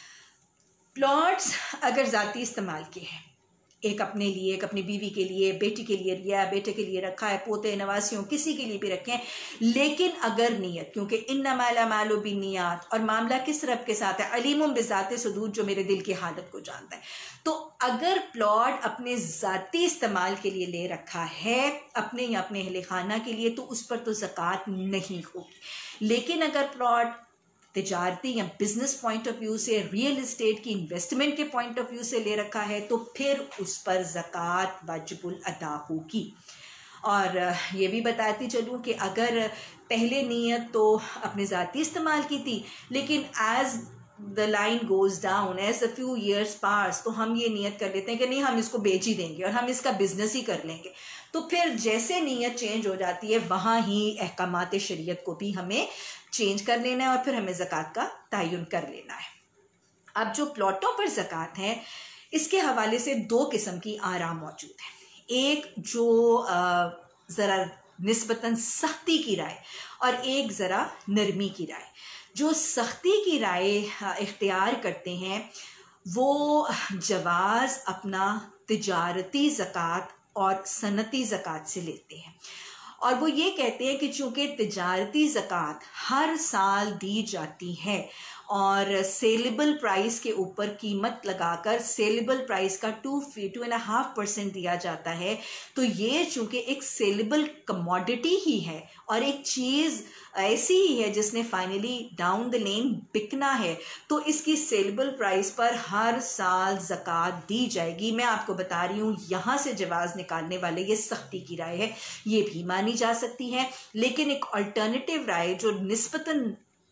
پلاٹس اگر ذاتی استعمال کے ہیں، ایک اپنے لیے، ایک اپنی بیوی کے لیے، بیٹی کے لیے لیا، بیٹے کے لیے رکھا ہے، پوتے نواسیوں کسی کے لیے بھی رکھیں، لیکن اگر نیت، کیونکہ انما الاعمال بالنیات، اور معاملہ کس رب کے ساتھ ہے، علیم بذات صدور، جو میرے دل کی حالت کو جانتا ہے، تو اگر پلاٹ اپنے ذاتی استعمال کے لیے لے رکھا ہے، اپنے یا اپنے اہل خانہ کے لیے، تو اس پر تو زکوٰۃ نہیں ہوگی۔ لیکن اگر پلاٹ تجارتی یا بزنس پوائنٹ آف ویو سے، ریئل اسٹیٹ کی انویسٹمنٹ کے پوائنٹ آف ویو سے لے رکھا ہے تو پھر اس پر زکوٰۃ واجب الادا ہوگی۔ اور یہ بھی بتاتی چلوں کہ اگر پہلے نیت تو اپنے ذاتی استعمال کی تھی، لیکن as the line goes down, as a few years pass، تو ہم یہ نیت کر لیتے ہیں کہ نہیں ہم اس کو بیچ ہی دیں گے اور ہم اس کا بزنس ہی کر لیں گے، تو پھر جیسے نیت چینج ہو جاتی ہے وہاں ہی احکامات شریعت کو بھی ہمیں چینج کر لینا ہے اور پھر ہمیں زکوٰۃ کا تعین کر لینا ہے۔ اب جو پلاٹوں پر زکوٰۃ ہے اس کے حوالے سے 2 قسم کی آراء موجود ہیں، ایک جو ذرا نسبتاً سختی کی رائے اور ایک ذرا نرمی کی رائے۔ جو سختی کی رائے اختیار کرتے ہیں وہ جواز اپنا تجارتی زکوٰۃ اور صنعتی زکوٰۃ سے لیتے ہیں، اور وہ یہ کہتے ہیں کہ چونکہ تجارتی زکوٰۃ ہر سال دی جاتی ہے اور سیلیبل پرائس کے اوپر قیمت لگا کر سیلیبل پرائس کا 2.5% دیا جاتا ہے، تو یہ چونکہ ایک سیلیبل کموڈٹی ہی ہے اور ایک چیز ایسی ہی ہے جس نے فائنلی ڈاؤن دا لین بکنا ہے، تو اس کی سیلیبل پرائس پر ہر سال زکوٰۃ دی جائے گی۔ میں آپ کو بتا رہی ہوں یہاں سے جواز نکالنے والے یہ سختی کی رائے ہے، یہ بھی مانی جا سکتی ہے، لیکن ایک الٹرنیٹیو رائے جو نسبتاً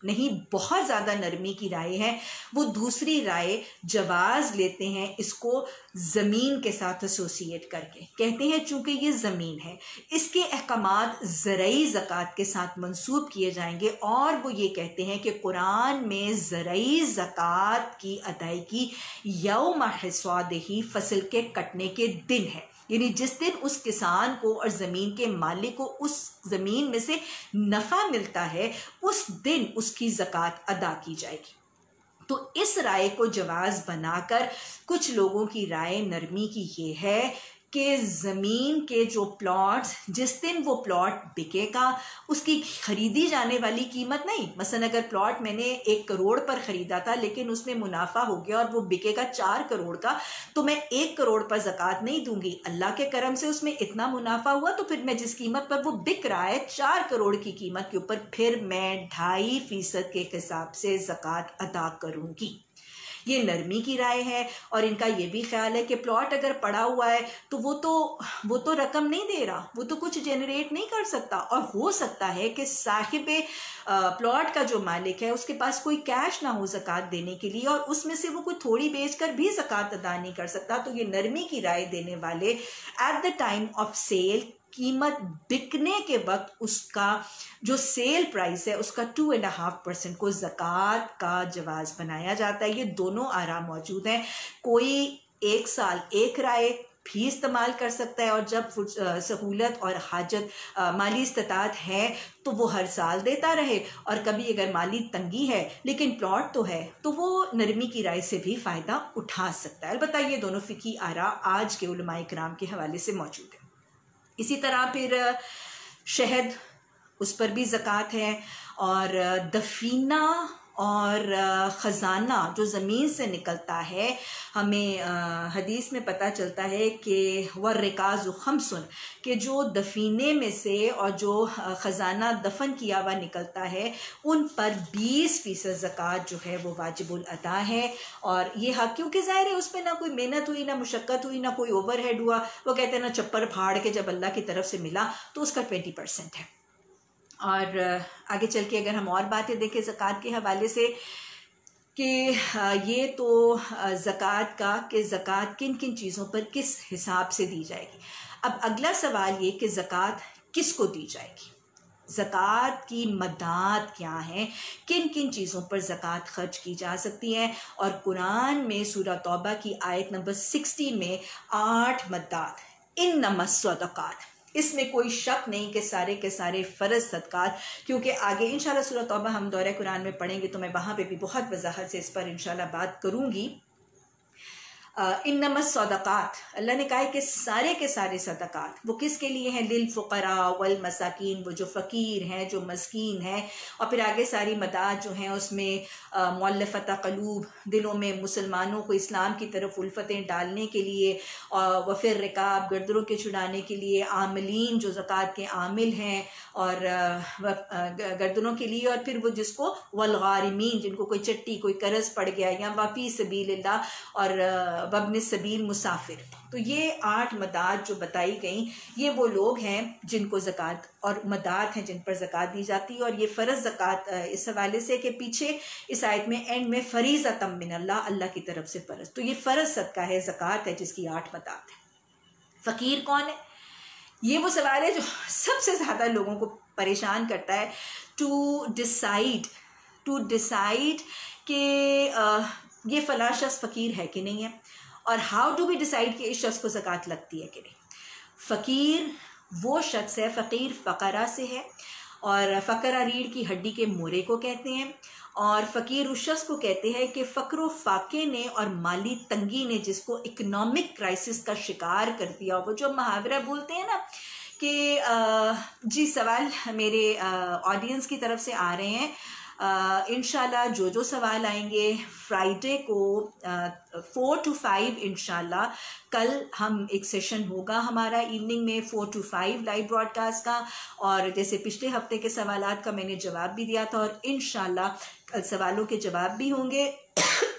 نہیں بہت زیادہ نرمی کی رائے ہے، وہ دوسری رائے جواز لیتے ہیں اس کو زمین کے ساتھ ایسوسیٹ کر کے، کہتے ہیں چونکہ یہ زمین ہے اس کے احکامات زرعی زکوٰۃ کے ساتھ منسوب کیے جائیں گے، اور وہ یہ کہتے ہیں کہ قرآن میں زرعی زکوٰۃ کی ادائیگی یوم حصادہ فصل کے کٹنے کے دن ہے، یعنی جس دن اس کسان کو اور زمین کے مالک کو اس زمین میں سے نفع ملتا ہے اس دن اس کی زکوٰۃ ادا کی جائے گی۔ تو اس رائے کو جواز بنا کر کچھ لوگوں کی رائے نرمی کی یہ ہے کہ زمین کے جو پلاٹس جس دن وہ پلاٹ بکے گا اس کی خریدی جانے والی قیمت نہیں، مثلا اگر پلاٹ میں نے 1 کروڑ پر خریدا تھا لیکن اس میں منافع ہو گیا اور وہ بکے گا 4 کروڑ کا، تو میں 1 کروڑ پر زکوٰۃ نہیں دوں گی، اللہ کے کرم سے اس میں اتنا منافع ہوا تو پھر میں جس قیمت پر وہ بک رہا ہے 4 کروڑ کی قیمت کے اوپر پھر میں 2.5% کے حساب سے زکوٰۃ ادا کروں گی۔ یہ نرمی کی رائے ہے، اور ان کا یہ بھی خیال ہے کہ پلاٹ اگر پڑا ہوا ہے تو وہ تو رقم نہیں دے رہا، وہ تو کچھ جنریٹ نہیں کر سکتا، اور ہو سکتا ہے کہ صاحب پلاٹ کا جو مالک ہے اس کے پاس کوئی کیش نہ ہو زکوٰۃ دینے کے لیے، اور اس میں سے وہ کوئی تھوڑی بیچ کر بھی زکوٰۃ ادا نہیں کر سکتا، تو یہ نرمی کی رائے دینے والے at the time of sale قیمت بکنے کے وقت اس کا جو سیل پرائس ہے اس کا 2.5% کو زکوٰۃ کا جواز بنایا جاتا ہے۔ یہ دونوں آراء موجود ہیں، کوئی 1 سال 1 رائے بھی استعمال کر سکتا ہے، اور جب سہولت اور حاجت مالی استطاعت ہے تو وہ ہر سال دیتا رہے، اور کبھی اگر مالی تنگی ہے لیکن پلاٹ تو ہے تو وہ نرمی کی رائے سے بھی فائدہ اٹھا سکتا ہے۔ البتہ یہ دونوں فقہی آراء آج کے علماء کرام کے حوالے سے موجود ہیں۔ اسی طرح پھر شہد، اس پر بھی زکوٰۃ ہے، اور دفینہ اور خزانہ جو زمین سے نکلتا ہے، ہمیں حدیث میں پتہ چلتا ہے کہ والرکاز خمس، کہ جو دفینے میں سے اور جو خزانہ دفن کیا ہوا نکلتا ہے ان پر 20% زکوٰۃ جو ہے وہ واجب الادا ہے، اور یہ حق کیونکہ ظاہر ہے اس میں نہ کوئی محنت ہوئی، نہ مشقت ہوئی، نہ کوئی اوور ہیڈ ہوا، وہ کہتے ہیں نا چپر پھاڑ کے جب اللہ کی طرف سے ملا تو اس کا 20% ہے۔ اور آگے چل کے اگر ہم اور باتیں دیکھیں زکوٰۃ کے حوالے سے کہ یہ تو زکوٰۃ کا کہ زکوٰۃ کن کن چیزوں پر کس حساب سے دی جائے گی۔ اب اگلا سوال یہ کہ زکوٰۃ کس کو دی جائے گی، زکوٰۃ کی مدات کیا ہیں، کن کن چیزوں پر زکوٰۃ خرچ کی جا سکتی ہے، اور قرآن میں سورہ توبہ کی آیت نمبر 60 میں 8 مدات، انما الصدقات، اس میں کوئی شک نہیں کہ سارے کے سارے فرض صدقات، کیونکہ آگے انشاءاللہ سورہ توبہ ہم دورہ قرآن میں پڑھیں گے تو میں وہاں پہ بھی بہت وضاحت سے اس پر انشاءاللہ بات کروں گی۔ انما الصدقات، اللہ نے کہا ہے کہ سارے کے سارے صدقات وہ کس کے لیے ہیں، للفقراء والمساکین، وہ جو فقیر ہیں جو مسکین ہیں، اور پھر آگے ساری مدات جو ہیں اس میں مؤلفۃ قلوب، دلوں میں مسلمانوں کو اسلام کی طرف الفتیں ڈالنے کے لیے، وفی الرقاب، گردنوں کے چھڑانے کے لیے، عاملین جو زکوٰۃ کے عامل ہیں اور گردنوں کے لیے، اور پھر وہ جس کو والغارمین، جن کو کوئی چٹی کوئی قرض پڑ گیا، یا وفی سبیل اللہ، اور وابن السبیل مسافر۔ تو یہ 8 مدات جو بتائی گئیں یہ وہ لوگ ہیں جن کو زکوٰۃ، اور مدات ہیں جن پر زکوٰۃ دی جاتی ہے، اور یہ فرض زکوٰۃ اس حوالے سے کہ پیچھے اس آیت میں اینڈ میں فریضۃ من اللہ، اللہ کی طرف سے فرض، تو یہ فرض صدقہ ہے، زکوٰۃ ہے جس کی 8 مدات ہے۔ فقیر کون ہے؟ یہ وہ سوال ہے جو سب سے زیادہ لوگوں کو پریشان کرتا ہے، ٹو ڈیسائیڈ کہ یہ فلاں شخص فقیر ہے کہ نہیں ہے، اور ہاؤ ڈو وی ڈیسائیڈ کہ اس شخص کو زکوٰۃ لگتی ہے کہ نہیں۔ فقیر وہ شخص ہے، فقیر فقرہ سے ہے، اور فقرہ ریڑھ کی ہڈی کے مورے کو کہتے ہیں، اور فقیر اس شخص کو کہتے ہیں کہ فقر و فاقے نے اور مالی تنگی نے جس کو اکنامک کرائسس کا شکار کر دیا، وہ جو محاورہ بولتے ہیں نا کہ جی سوال میرے آڈینس کی طرف سے آ رہے ہیں، انشاءاللہ جو سوال آئیں گے فرائیڈے کو 4 to 5 انشاءاللہ، کل ہم ایک سیشن ہوگا ہمارا ایوننگ میں 4 to 5 لائیو براڈ کاسٹ کا، اور جیسے پچھلے ہفتے کے سوالات کا میں نے جواب بھی دیا تھا، اور انشاءاللہ کل سوالوں کے جواب بھی ہوں گے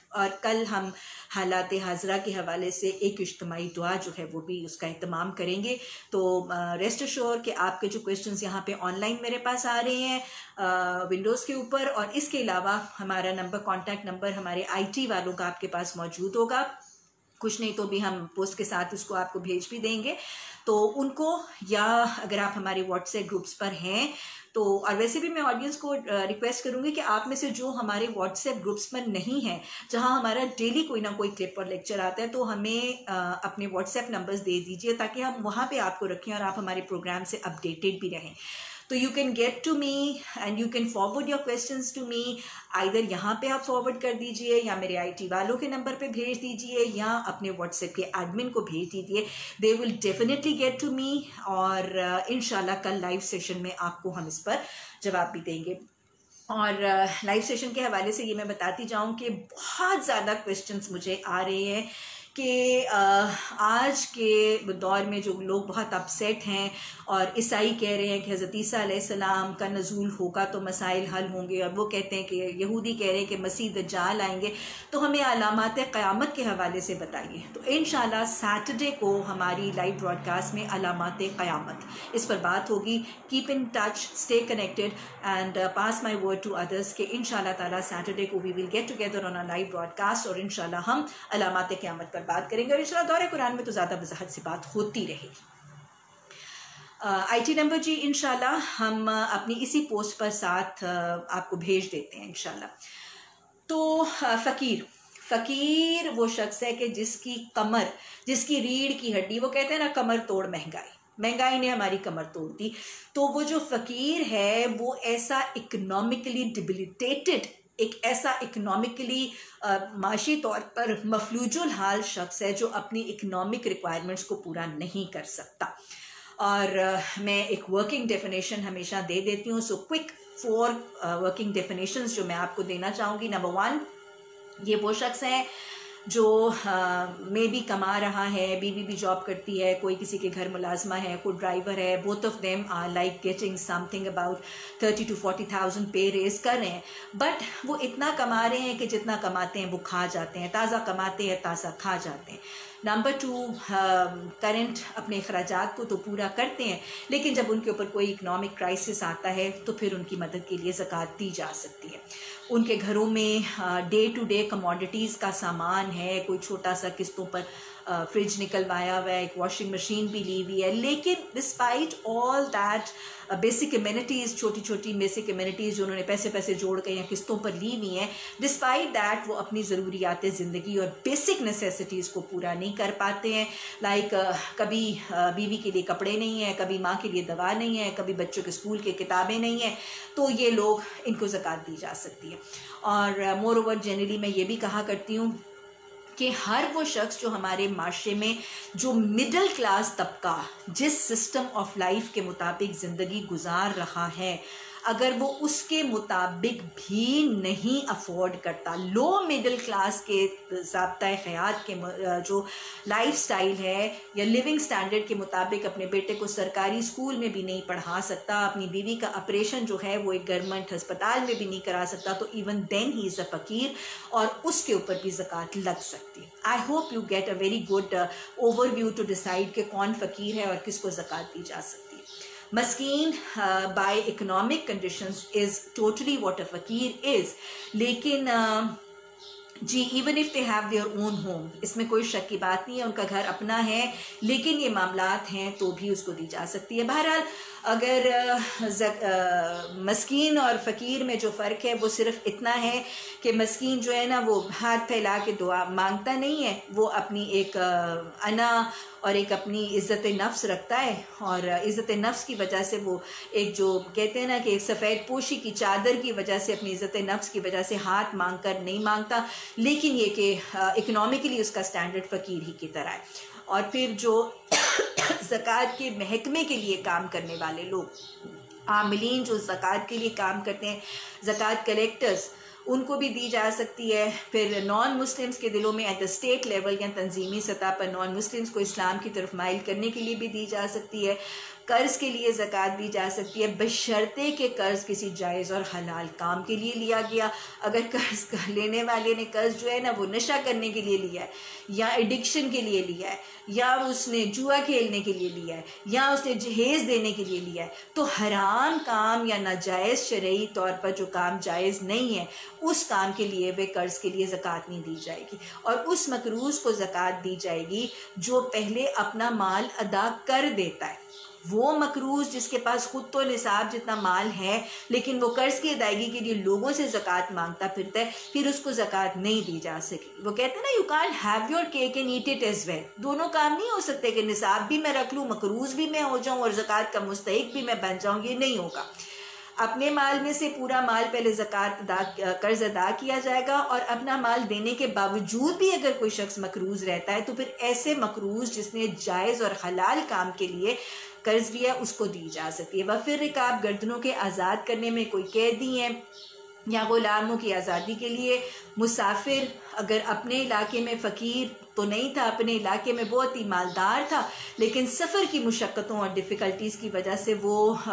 اور کل ہم حالات حاضرہ کے حوالے سے ایک اجتماعی دعا جو ہے وہ بھی اس کا اہتمام کریں گے. تو ریسٹ ایشور کہ آپ کے جو کویشچنز یہاں پہ آن لائن میرے پاس آ رہے ہیں ونڈوز کے اوپر، اور اس کے علاوہ ہمارا نمبر، کانٹیکٹ نمبر ہمارے آئی ٹی والوں کا آپ کے پاس موجود ہوگا. کچھ نہیں تو بھی ہم پوسٹ کے ساتھ اس کو آپ کو بھیج بھی دیں گے. تو ان کو، یا اگر آپ ہمارے واٹس ایپ گروپس پر ہیں تو، اور ویسے بھی میں آڈینس کو ریکویسٹ کروں گی کہ آپ میں سے جو ہمارے واٹس ایپ گروپس پر نہیں ہیں، جہاں ہمارا ڈیلی کوئی نہ کوئی کلپ اور لیکچر آتا ہے، تو ہمیں اپنے واٹس ایپ نمبرز دے دیجئے تاکہ ہم وہاں پہ آپ کو رکھیں اور آپ ہمارے پروگرام سے اپڈیٹڈ بھی رہیں. تو you can get to me and you can forward your questions to me. Either یہاں پہ آپ فارورڈ کر دیجئے، یا میرے آئی ٹی والوں کے نمبر پہ بھیج دیجئے، یا اپنے واٹس ایپ کے ایڈمن کو بھیج دیجئے. They will definitely get to me, اور انشاءاللہ کل لائیو سیشن میں آپ کو ہم اس پر جواب بھی دیں گے. اور لائیو سیشن کے حوالے سے یہ میں بتاتی جاؤں کہ بہت زیادہ کویشچنس مجھے آ رہے ہیں کہ آج کے دور میں جو لوگ بہت اپسیٹ ہیں، اور عیسائی کہہ رہے ہیں کہ حضرت عیسیٰ علیہ السلام کا نزول ہوگا تو مسائل حل ہوں گے، اور وہ کہتے ہیں کہ یہودی کہہ رہے ہیں کہ مسیح دجال آئیں گے. تو ہمیں علامات قیامت کے حوالے سے بتائیے. تو انشاءاللہ سیٹرڈے کو ہماری لائیو براڈ کاسٹ میں علامات قیامت اس پر بات ہوگی. Keep in touch, stay connected and pass my word to others کہ انشاءاللہ تعالیٰ سیٹرڈے کو we will get together on a live broadcast, اور انشاءاللہ ہم علامات قیامت پر بات کریں گے. اور انشاءاللہ دورہ قرآن میں تو زیادہ وضاحت سے بات ہوتی رہے گی. آئی ٹی نمبر جی انشاءاللہ ہم اپنی اسی پوسٹ پر ساتھ آپ کو بھیج دیتے ہیں انشاءاللہ. تو فقیر وہ شخص ہے کہ جس کی کمر، جس کی ریڑھ کی ہڈی، وہ کہتے ہیں نا کمر توڑ مہنگائی نے ہماری کمر توڑ دی. تو وہ جو فقیر ہے وہ ایسا اکنامکلی ڈیبلیٹیٹڈ، ایک ایسا اکنامکلی معاشی طور پر مفلوج الحال شخص ہے جو اپنی اکنامک ریکوائرمنٹس کو پورا نہیں کر سکتا. اور میں ایک ورکنگ ڈیفینیشن ہمیشہ دے دیتی ہوں. سو کوئک 4 ورکنگ ڈیفینیشنز جو میں آپ کو دینا چاہوں گی. نمبر 1، یہ وہ شخص ہے جو میں بھی کما رہا ہے، بیوی بھی جاب کرتی ہے، کوئی کسی کے گھر ملازمہ ہے، کوئی ڈرائیور ہے. Both of them are like getting something about 30,000 to 40,000 پے ریز کر رہے ہیں، بٹ وہ اتنا کما رہے ہیں کہ جتنا کماتے ہیں وہ کھا جاتے ہیں، تازہ کماتے ہیں تازہ کھا جاتے ہیں. نمبر 2، کرنٹ اپنے اخراجات کو تو پورا کرتے ہیں، لیکن جب ان کے اوپر کوئی اکنامک کرائسس آتا ہے تو پھر ان کی مدد کے لیے زکوٰۃ دی جا سکتی ہے. ان کے گھروں میں ڈے ٹو ڈے کموڈیٹیز کا سامان ہے، کوئی چھوٹا سا قسطوں پر فریج نکلوایا ہوا ہے، ایک واشنگ مشین بھی لی ہوئی ہے، لیکن despite all that basic communities, چھوٹی چھوٹی بیسک کمیونٹیز جو انہوں نے پیسے جوڑ کے یا قسطوں پر لی ہوئی ہیں، ڈسپائٹ دیٹ وہ اپنی ضروریات زندگی اور بیسک نیسیسٹیز کو پورا نہیں کر پاتے ہیں. لائک کبھی بیوی کے لیے کپڑے نہیں ہیں، کبھی ماں کے لیے دوا نہیں ہے، کبھی بچوں کے اسکول کی کتابیں نہیں ہیں، تو یہ لوگ، ان کو زکوٰۃ دی جا سکتی ہے. اور مور اوور جنرلی میں یہ بھی کہا کرتی ہوں کہ ہر وہ شخص جو ہمارے معاشرے میں جو مڈل کلاس طبقہ جس سسٹم آف لائف کے مطابق زندگی گزار رہا ہے، اگر وہ اس کے مطابق بھی نہیں افورڈ کرتا، لو مڈل کلاس کے ضابطۂ حیات کے جو لائف سٹائل ہے یا لیونگ سٹینڈرڈ کے مطابق اپنے بیٹے کو سرکاری اسکول میں بھی نہیں پڑھا سکتا، اپنی بیوی کا آپریشن جو ہے وہ ایک گورنمنٹ ہسپتال میں بھی نہیں کرا سکتا، تو ایون دین ہی از اے فقیر، اور اس کے اوپر بھی زکوٰۃ لگ سکتی ہے. I hope you get a very good overview to decide کہ کون فقیر ہے اور کس کو زکوٰۃ دی جا سکتی ہے. مسکین by economic conditions is totally what a فقیر از. لیکن جی even if they have their own home, اس میں کوئی شک کی بات نہیں ہے، ان کا گھر اپنا ہے، لیکن یہ معاملات ہیں تو بھی اس کو دی جا سکتی ہے. بہرحال اگر مسکین اور فقیر میں جو فرق ہے وہ صرف اتنا ہے کہ مسکین جو ہے نا وہ ہاتھ پھیلا کے دعا مانگتا نہیں ہے، وہ اپنی ایک انا اور ایک اپنی عزت نفس رکھتا ہے، اور عزت نفس کی وجہ سے وہ ایک جو کہتے ہیں نا کہ ایک سفید پوشی کی چادر کی وجہ سے، اپنی عزت نفس کی وجہ سے ہاتھ مانگ کر نہیں مانگتا، لیکن یہ کہ اکنامکلی اس کا سٹینڈرڈ فقیر ہی کی طرح ہے. اور پھر جو زکوٰۃ کے محکمے کے لیے کام کرنے والے لوگ، عاملین جو زکوٰۃ کے لیے کام کرتے ہیں، زکوٰۃ کلیکٹرز، ان کو بھی دی جا سکتی ہے. پھر نان مسلمس کے دلوں میں ایٹ دا اسٹیٹ لیول یا تنظیمی سطح پر نان مسلمس کو اسلام کی طرف مائل کرنے کے لیے بھی دی جا سکتی ہے. قرض کے لیے زکوٰۃ دی جا سکتی ہے بشرطے کہ قرض کسی جائز اور حلال کام کے لیے لیا گیا. اگر قرض لینے والے نے قرض جو ہے نا وہ نشہ کرنے کے لیے لیا ہے یا ایڈکشن کے لیے لیا ہے یا اس نے جوا کھیلنے کے لیے لیا ہے یا اس نے جہیز دینے کے لیے لیا ہے تو حرام کام یا ناجائز شرعی طور پر جو کام جائز نہیں ہے اس کام کے لیے وہ قرض کے لیے زکوٰۃ نہیں دی جائے گی. اور اس مقروض کو زکوٰۃ دی جائے گی جو پہلے اپنا مال ادا کر دیتا ہے. وہ مقروض جس کے پاس خود تو نصاب جتنا مال ہے لیکن وہ قرض کی ادائیگی کے لیے لوگوں سے زکوٰۃ مانگتا پھرتا ہے پھر اس کو زکوٰۃ نہیں دی جا سکے. وہ کہتے ہیں نا you can't have your cake and eat it as well. دونوں کام نہیں ہو سکتے کہ نصاب بھی میں رکھ لوں مقروض بھی میں ہو جاؤں اور زکوٰۃ کا مستحق بھی میں بن جاؤں. یہ نہیں ہوگا. اپنے مال میں سے پورا مال پہلے قرض ادا کیا جائے گا اور اپنا مال دینے کے باوجود بھی اگر کوئی شخص مقروض رہتا ہے تو پھر ایسے مقروض جس نے جائز اور حلال کام کے لیے قرض لیا اس کو دی جا سکتی ہے. وفر رکاب گردنوں کے آزاد کرنے میں کوئی قیدی ہیں یا غلاموں کی آزادی کے لیے. مسافر اگر اپنے علاقے میں فقیر تو نہیں تھا, اپنے علاقے میں بہت ہی مالدار تھا لیکن سفر کی مشقتوں اور ڈیفیکلٹیز کی وجہ سے وہ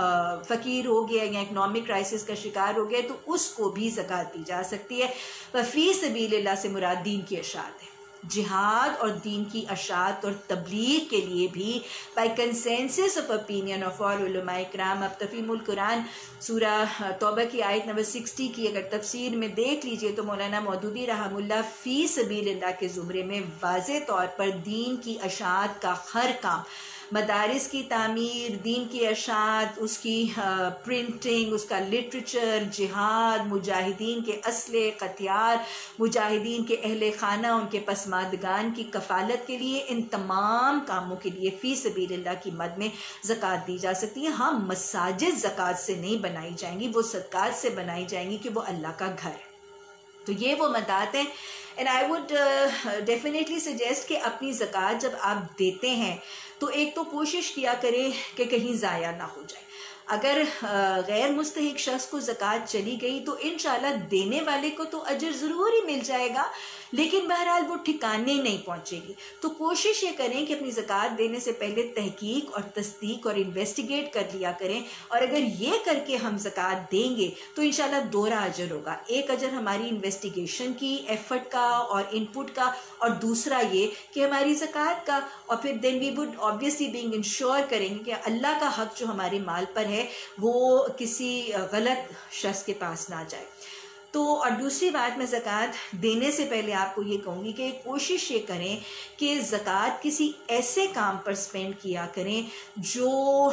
فقیر ہو گیا یا اکنامک کرائسس کا شکار ہو گیا تو اس کو بھی زکوٰۃ دی جا سکتی ہے. وفی سبیل اللہ سے مراد دین کی اشاعت ہے. جہاد اور دین کی اشاعت اور تبلیغ کے لیے بھی by consensus of opinion of all علماء کرام. اب تفہیم القرآن سورہ توبہ کی آیت نمبر 60 کی اگر تفسیر میں دیکھ لیجئے تو مولانا مودودی رحمہ اللہ فی سبیل اللہ کے زمرے میں واضح طور پر دین کی اشاعت کا ہر کام, مدارس کی تعمیر, دین کی اشاعت, اس کی پرنٹنگ, اس کا لٹریچر, جہاد, مجاہدین کے اسلحے ہتھیار, مجاہدین کے اہل خانہ ان کے پسماندگان کی کفالت کے لیے, ان تمام کاموں کے لیے فی سبیل اللہ کی مد میں زکوٰۃ دی جا سکتی ہے. ہاں مساجد زکوٰۃ سے نہیں بنائی جائیں گی, وہ صدقات سے بنائی جائیں گی کہ وہ اللہ کا گھر ہے. تو یہ وہ مدات ہیں. And I would definitely suggest کہ اپنی زکوٰۃ جب آپ دیتے ہیں تو ایک تو کوشش کیا کریں کہ کہیں ضائع نہ ہو جائے. اگر غیر مستحق شخص کو زکوٰۃ چلی گئی تو انشاءاللہ دینے والے کو تو اجر ضرور ہی مل جائے گا لیکن بہرحال وہ ٹھکانے نہیں پہنچے گی. تو کوشش یہ کریں کہ اپنی زکوٰۃ دینے سے پہلے تحقیق اور تصدیق اور انویسٹیگیٹ کر لیا کریں. اور اگر یہ کر کے ہم زکوٰۃ دیں گے تو انشاءاللہ دوہرا اجر ہوگا. ایک اجر ہماری انویسٹیگیشن کی ایفرٹ کا اور ان پٹ کا, اور دوسرا یہ کہ ہماری زکوٰۃ کا. اور پھر then we would obviously being ensure کریں گے کہ اللہ کا حق جو ہمارے مال پر ہے وہ کسی غلط شخص کے پاس نہ جائے. تو اور دوسری بات میں زکوٰۃ دینے سے پہلے آپ کو یہ کہوں گی کہ کوشش یہ کریں کہ زکوٰۃ کسی ایسے کام پر سپینڈ کیا کریں جو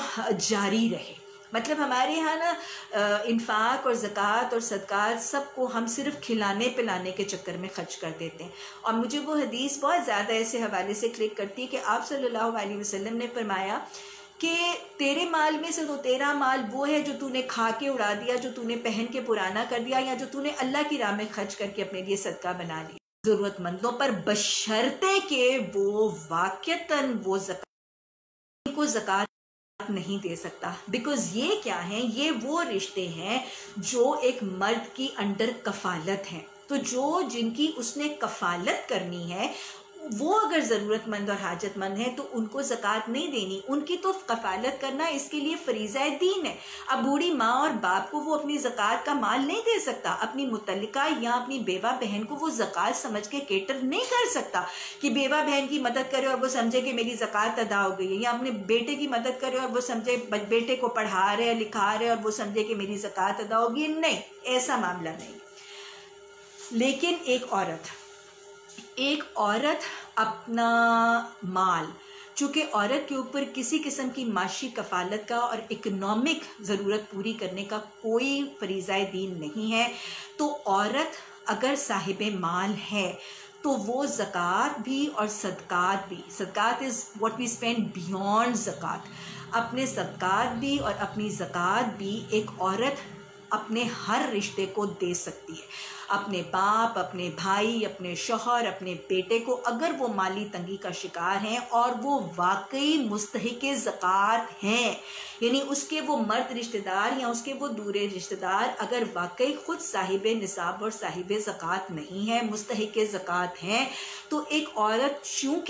جاری رہے. مطلب ہمارے یہاں نا انفاق اور زکوٰۃ اور صدقات سب کو ہم صرف کھلانے پلانے کے چکر میں خرچ کر دیتے ہیں. اور مجھے وہ حدیث بہت زیادہ ایسے حوالے سے کلک کرتی ہے کہ آپ صلی اللہ علیہ وسلم نے فرمایا کہ تیرے مال میں سے تو تیرا مال وہ ہے جو تو نے کھا کے اڑا دیا, جو تو نے پہن کے پرانا کر دیا, یا جو تو نے اللہ کی راہ میں خرچ کر کے اپنے لیے صدقہ بنا لیا ضرورت مندوں پر, بشرطے کہ وہ واقعتاً وہ زکوٰۃ نہیں دے سکتا. بیکاز یہ کیا ہیں, یہ وہ رشتے ہیں جو ایک مرد کی انڈر کفالت ہیں. تو جن کی اس نے کفالت کرنی ہے وہ اگر ضرورت مند اور حاجت مند ہیں تو ان کو زکوٰۃ نہیں دینی. ان کی تو کفالت کرنا اس کے لیے فریضہ دین ہے. اب بوڑھی ماں اور باپ کو وہ اپنی زکوٰۃ کا مال نہیں دے سکتا, اپنی متعلقہ یا اپنی بیوہ بہن کو وہ زکوٰۃ سمجھ کے کیٹر نہیں کر سکتا کہ بیوہ بہن کی مدد کرے اور وہ سمجھے کہ میری زکوٰۃ ادا ہو گئی ہے, یا اپنے بیٹے کی مدد کرے اور وہ سمجھے بیٹے کو پڑھا رہے لکھا رہے اور وہ سمجھے کہ میری زکوٰۃ ادا ہوگی. نہیں, ایسا معاملہ نہیں. لیکن ایک عورت اپنا مال, چونکہ عورت کے اوپر کسی قسم کی معاشی کفالت کا اور اکنامک ضرورت پوری کرنے کا کوئی فریضہ دین نہیں ہے, تو عورت اگر صاحب مال ہے تو وہ زکوٰۃ بھی اور صدقات بھی, صدقات is what we spend beyond زکوٰۃ, اپنے صدقات بھی اور اپنی زکوٰۃ بھی ایک عورت اپنے ہر رشتے کو دے سکتی ہے، اپنے باپ، اپنے بھائی، اپنے شوہر، اپنے بیٹے کو، اگر وہ مالی تنگی کا شکار ہیں اور وہ واقعی مستحق زکوٰۃ ہیں، یعنی اس کے وہ مرد رشتہ دار یا اس کے وہ دورے رشتہ دار اگر واقعی خود صاحب نصاب اور صاحب زکوٰۃ نہیں ہے، مستحق زکوٰۃ ہیں، تو ایک عورت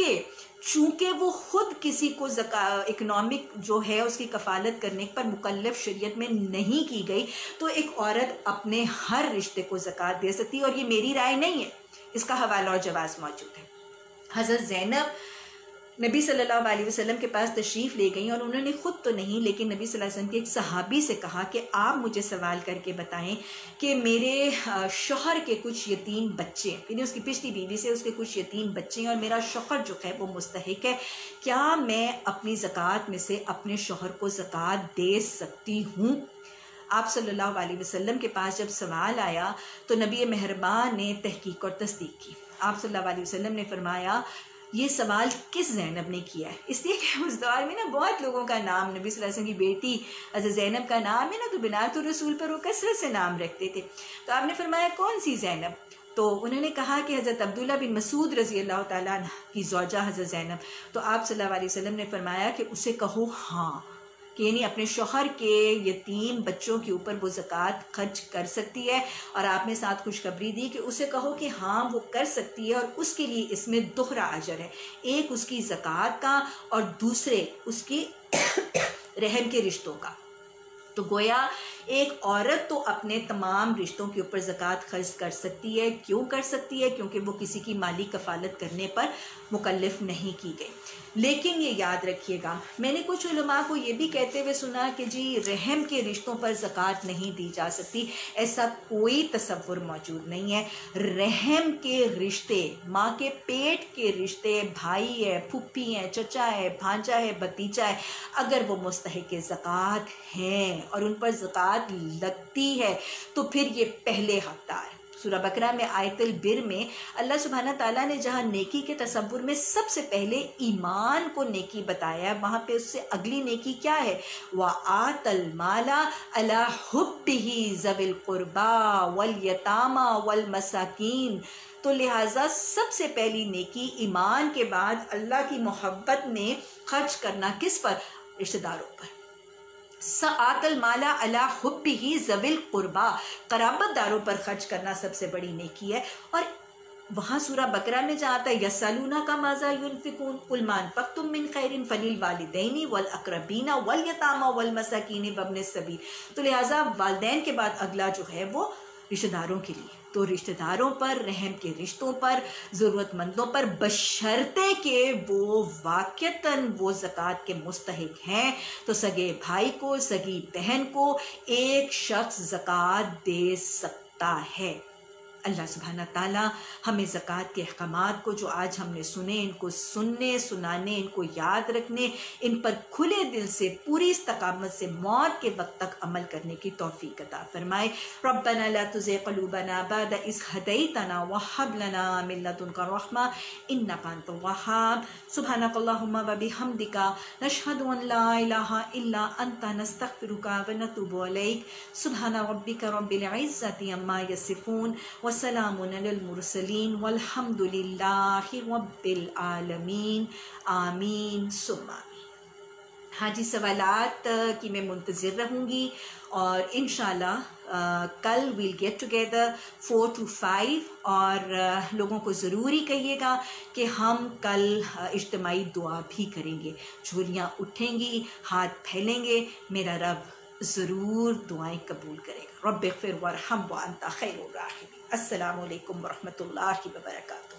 چونکہ وہ خود کسی کو اکنامک جو ہے اس کی کفالت کرنے پر مکلف شریعت میں نہیں کی گئی، تو ایک عورت اپنے ہر رشتے کو زکوٰۃ دے سکتی ہے۔ اور یہ میری رائے نہیں ہے، اس کا حوالہ اور جواز موجود ہے۔ حضرت زینب نبی صلی اللہ علیہ وسلم کے پاس تشریف لے گئیں، اور انہوں نے خود تو نہیں لیکن نبی صلی اللہ علیہ وسلم کے ایک صحابی سے کہا کہ آپ مجھے سوال کر کے بتائیں کہ میرے شوہر کے کچھ یتیم بچے ہیں، یعنی اس کی پچھلی بیوی سے اس کے کچھ یتیم بچے ہیں، اور میرا شوہر جو ہے وہ مستحق ہے، کیا میں اپنی زکوٰۃ میں سے اپنے شوہر کو زکوٰۃ دے سکتی ہوں؟ آپ صلی اللہ علیہ وسلم کے پاس جب سوال آیا تو نبی مہربان نے تحقیق اور تصدیق کی۔ آپ صلی اللہ علیہ وسلم نے فرمایا یہ سوال کس زینب نے کیا ہے؟ اس لیے کہ اس دور میں نا بہت لوگوں کا نام نبی صلی اللہ علیہ وسلم کی بیٹی حضرت زینب کا نام ہے نا، تو بنات الرسول پر وہ کثرت سے نام رکھتے تھے۔ تو آپ نے فرمایا کون سی زینب؟ تو انہوں نے کہا کہ حضرت عبداللہ بن مسعود رضی اللہ تعالیٰ عنہ کی زوجہ حضرت زینب۔ تو آپ صلی اللہ علیہ وسلم نے فرمایا کہ اسے کہو ہاں، کہ یعنی اپنے شوہر کے یتیم بچوں کے اوپر وہ زکوٰۃ خرچ کر سکتی ہے، اور آپ نے ساتھ خوشخبری دی کہ اسے کہو کہ ہاں وہ کر سکتی ہے، اور اس کے لیے اس میں دوہرا اجر ہے، ایک اس کی زکوٰۃ کا اور دوسرے اس کی رحم کے رشتوں کا۔ تو گویا ایک عورت تو اپنے تمام رشتوں کے اوپر زکوٰۃ خرچ کر سکتی ہے۔ کیوں کر سکتی ہے؟ کیونکہ وہ کسی کی مالی کفالت کرنے پر مکلف نہیں کی گئی۔ لیکن یہ یاد رکھیے گا، میں نے کچھ علماء کو یہ بھی کہتے ہوئے سنا کہ جی رحم کے رشتوں پر زکوٰۃ نہیں دی جا سکتی، ایسا کوئی تصور موجود نہیں ہے۔ رحم کے رشتے، ماں کے پیٹ کے رشتے، بھائی ہے، پھپھی ہے، چچا ہے، بھانجا ہے، بھتیجا ہے، اگر وہ مستحق زکوٰۃ ہیں اور ان پر زکوٰۃ لگتی ہے تو پھر یہ پہلے حقدار۔ سورہ بقرہ میں آیت البر میں اللہ سبحانہ تعالیٰ نے جہاں نیکی کے تصور میں سب سے پہلے ایمان کو نیکی بتایا ہے، وہاں پہ اس سے اگلی نیکی کیا ہے؟ وَآتَ الْمَالَ عَلَىٰ حُبِّهِ ذَوِي الْقُرْبَىٰ وَالْيَتَامَىٰ وَالْمَسَاكِينِ۔ تو لہٰذا سب سے پہلی نیکی ایمان کے بعد اللہ کی محبت میں خرچ کرنا کس پر؟ رشتہ داروں پر۔ سَآتَ الْمَالَ عَلَىٰ حُبِّهِ ذَوِي الْقُرْبَىٰ، قرابت داروں پر خرچ کرنا سب سے بڑی نیکی ہے۔ اور وہاں سورہ بقرہ میں جہاں آتا ہے یسألونک ماذا ينفقون قل ما انفقتم من خیر فللوالدین والاقربین والیتامى والمساکین وابن السبیل، تو لہٰذا والدین کے بعد اگلا جو ہے وہ رشتہ داروں کے لیے۔ تو رشتہ داروں پر، رحم کے رشتوں پر، ضرورت مندوں پر، بشرطے کہ وہ واقعتاً وہ زکوٰۃ کے مستحق ہیں، تو سگے بھائی کو، سگی بہن کو ایک شخص زکوٰۃ دے سکتا ہے۔ اللہ سبحانہ تعالیٰ ہمیں زکوٰۃ کے احکامات کو جو آج ہم نے سنے، ان کو سننے، سنانے، ان کو یاد رکھنے، ان پر کھلے دل سے پوری استقامت سے موت کے وقت تک عمل کرنے کی توفیق عطا فرمائے۔ ربنا لا تزغ قلوبنا بعد إذ هديتنا وهب لنا من لدنك رحمة إنك أنت الوهاب۔ سبحانك اللهم وبحمدك نشهد أن لا إله إلا أنت نستغفرك ونتوب إليك۔ سبحان ربك رب العزة عما يصفون وسلام علی المرسلین والحمد للہ رب العالمین، آمین ثم آمین۔ ہاں جی، سوالات کی میں منتظر رہوں گی، اور انشاءاللہ کل ویل گیٹ ٹوگیدر 4 to 5، اور لوگوں کو ضروری کہیے گا کہ ہم کل اجتماعی دعا بھی کریں گے، جھولیاں اٹھیں گی، ہاتھ پھیلیں گے، میرا رب ضرور دعائیں قبول کرے گا۔ رب اغفر وارحم وانت خیر الراحمین۔ السلام علیکم ورحمۃ اللہ وبرکاتہ۔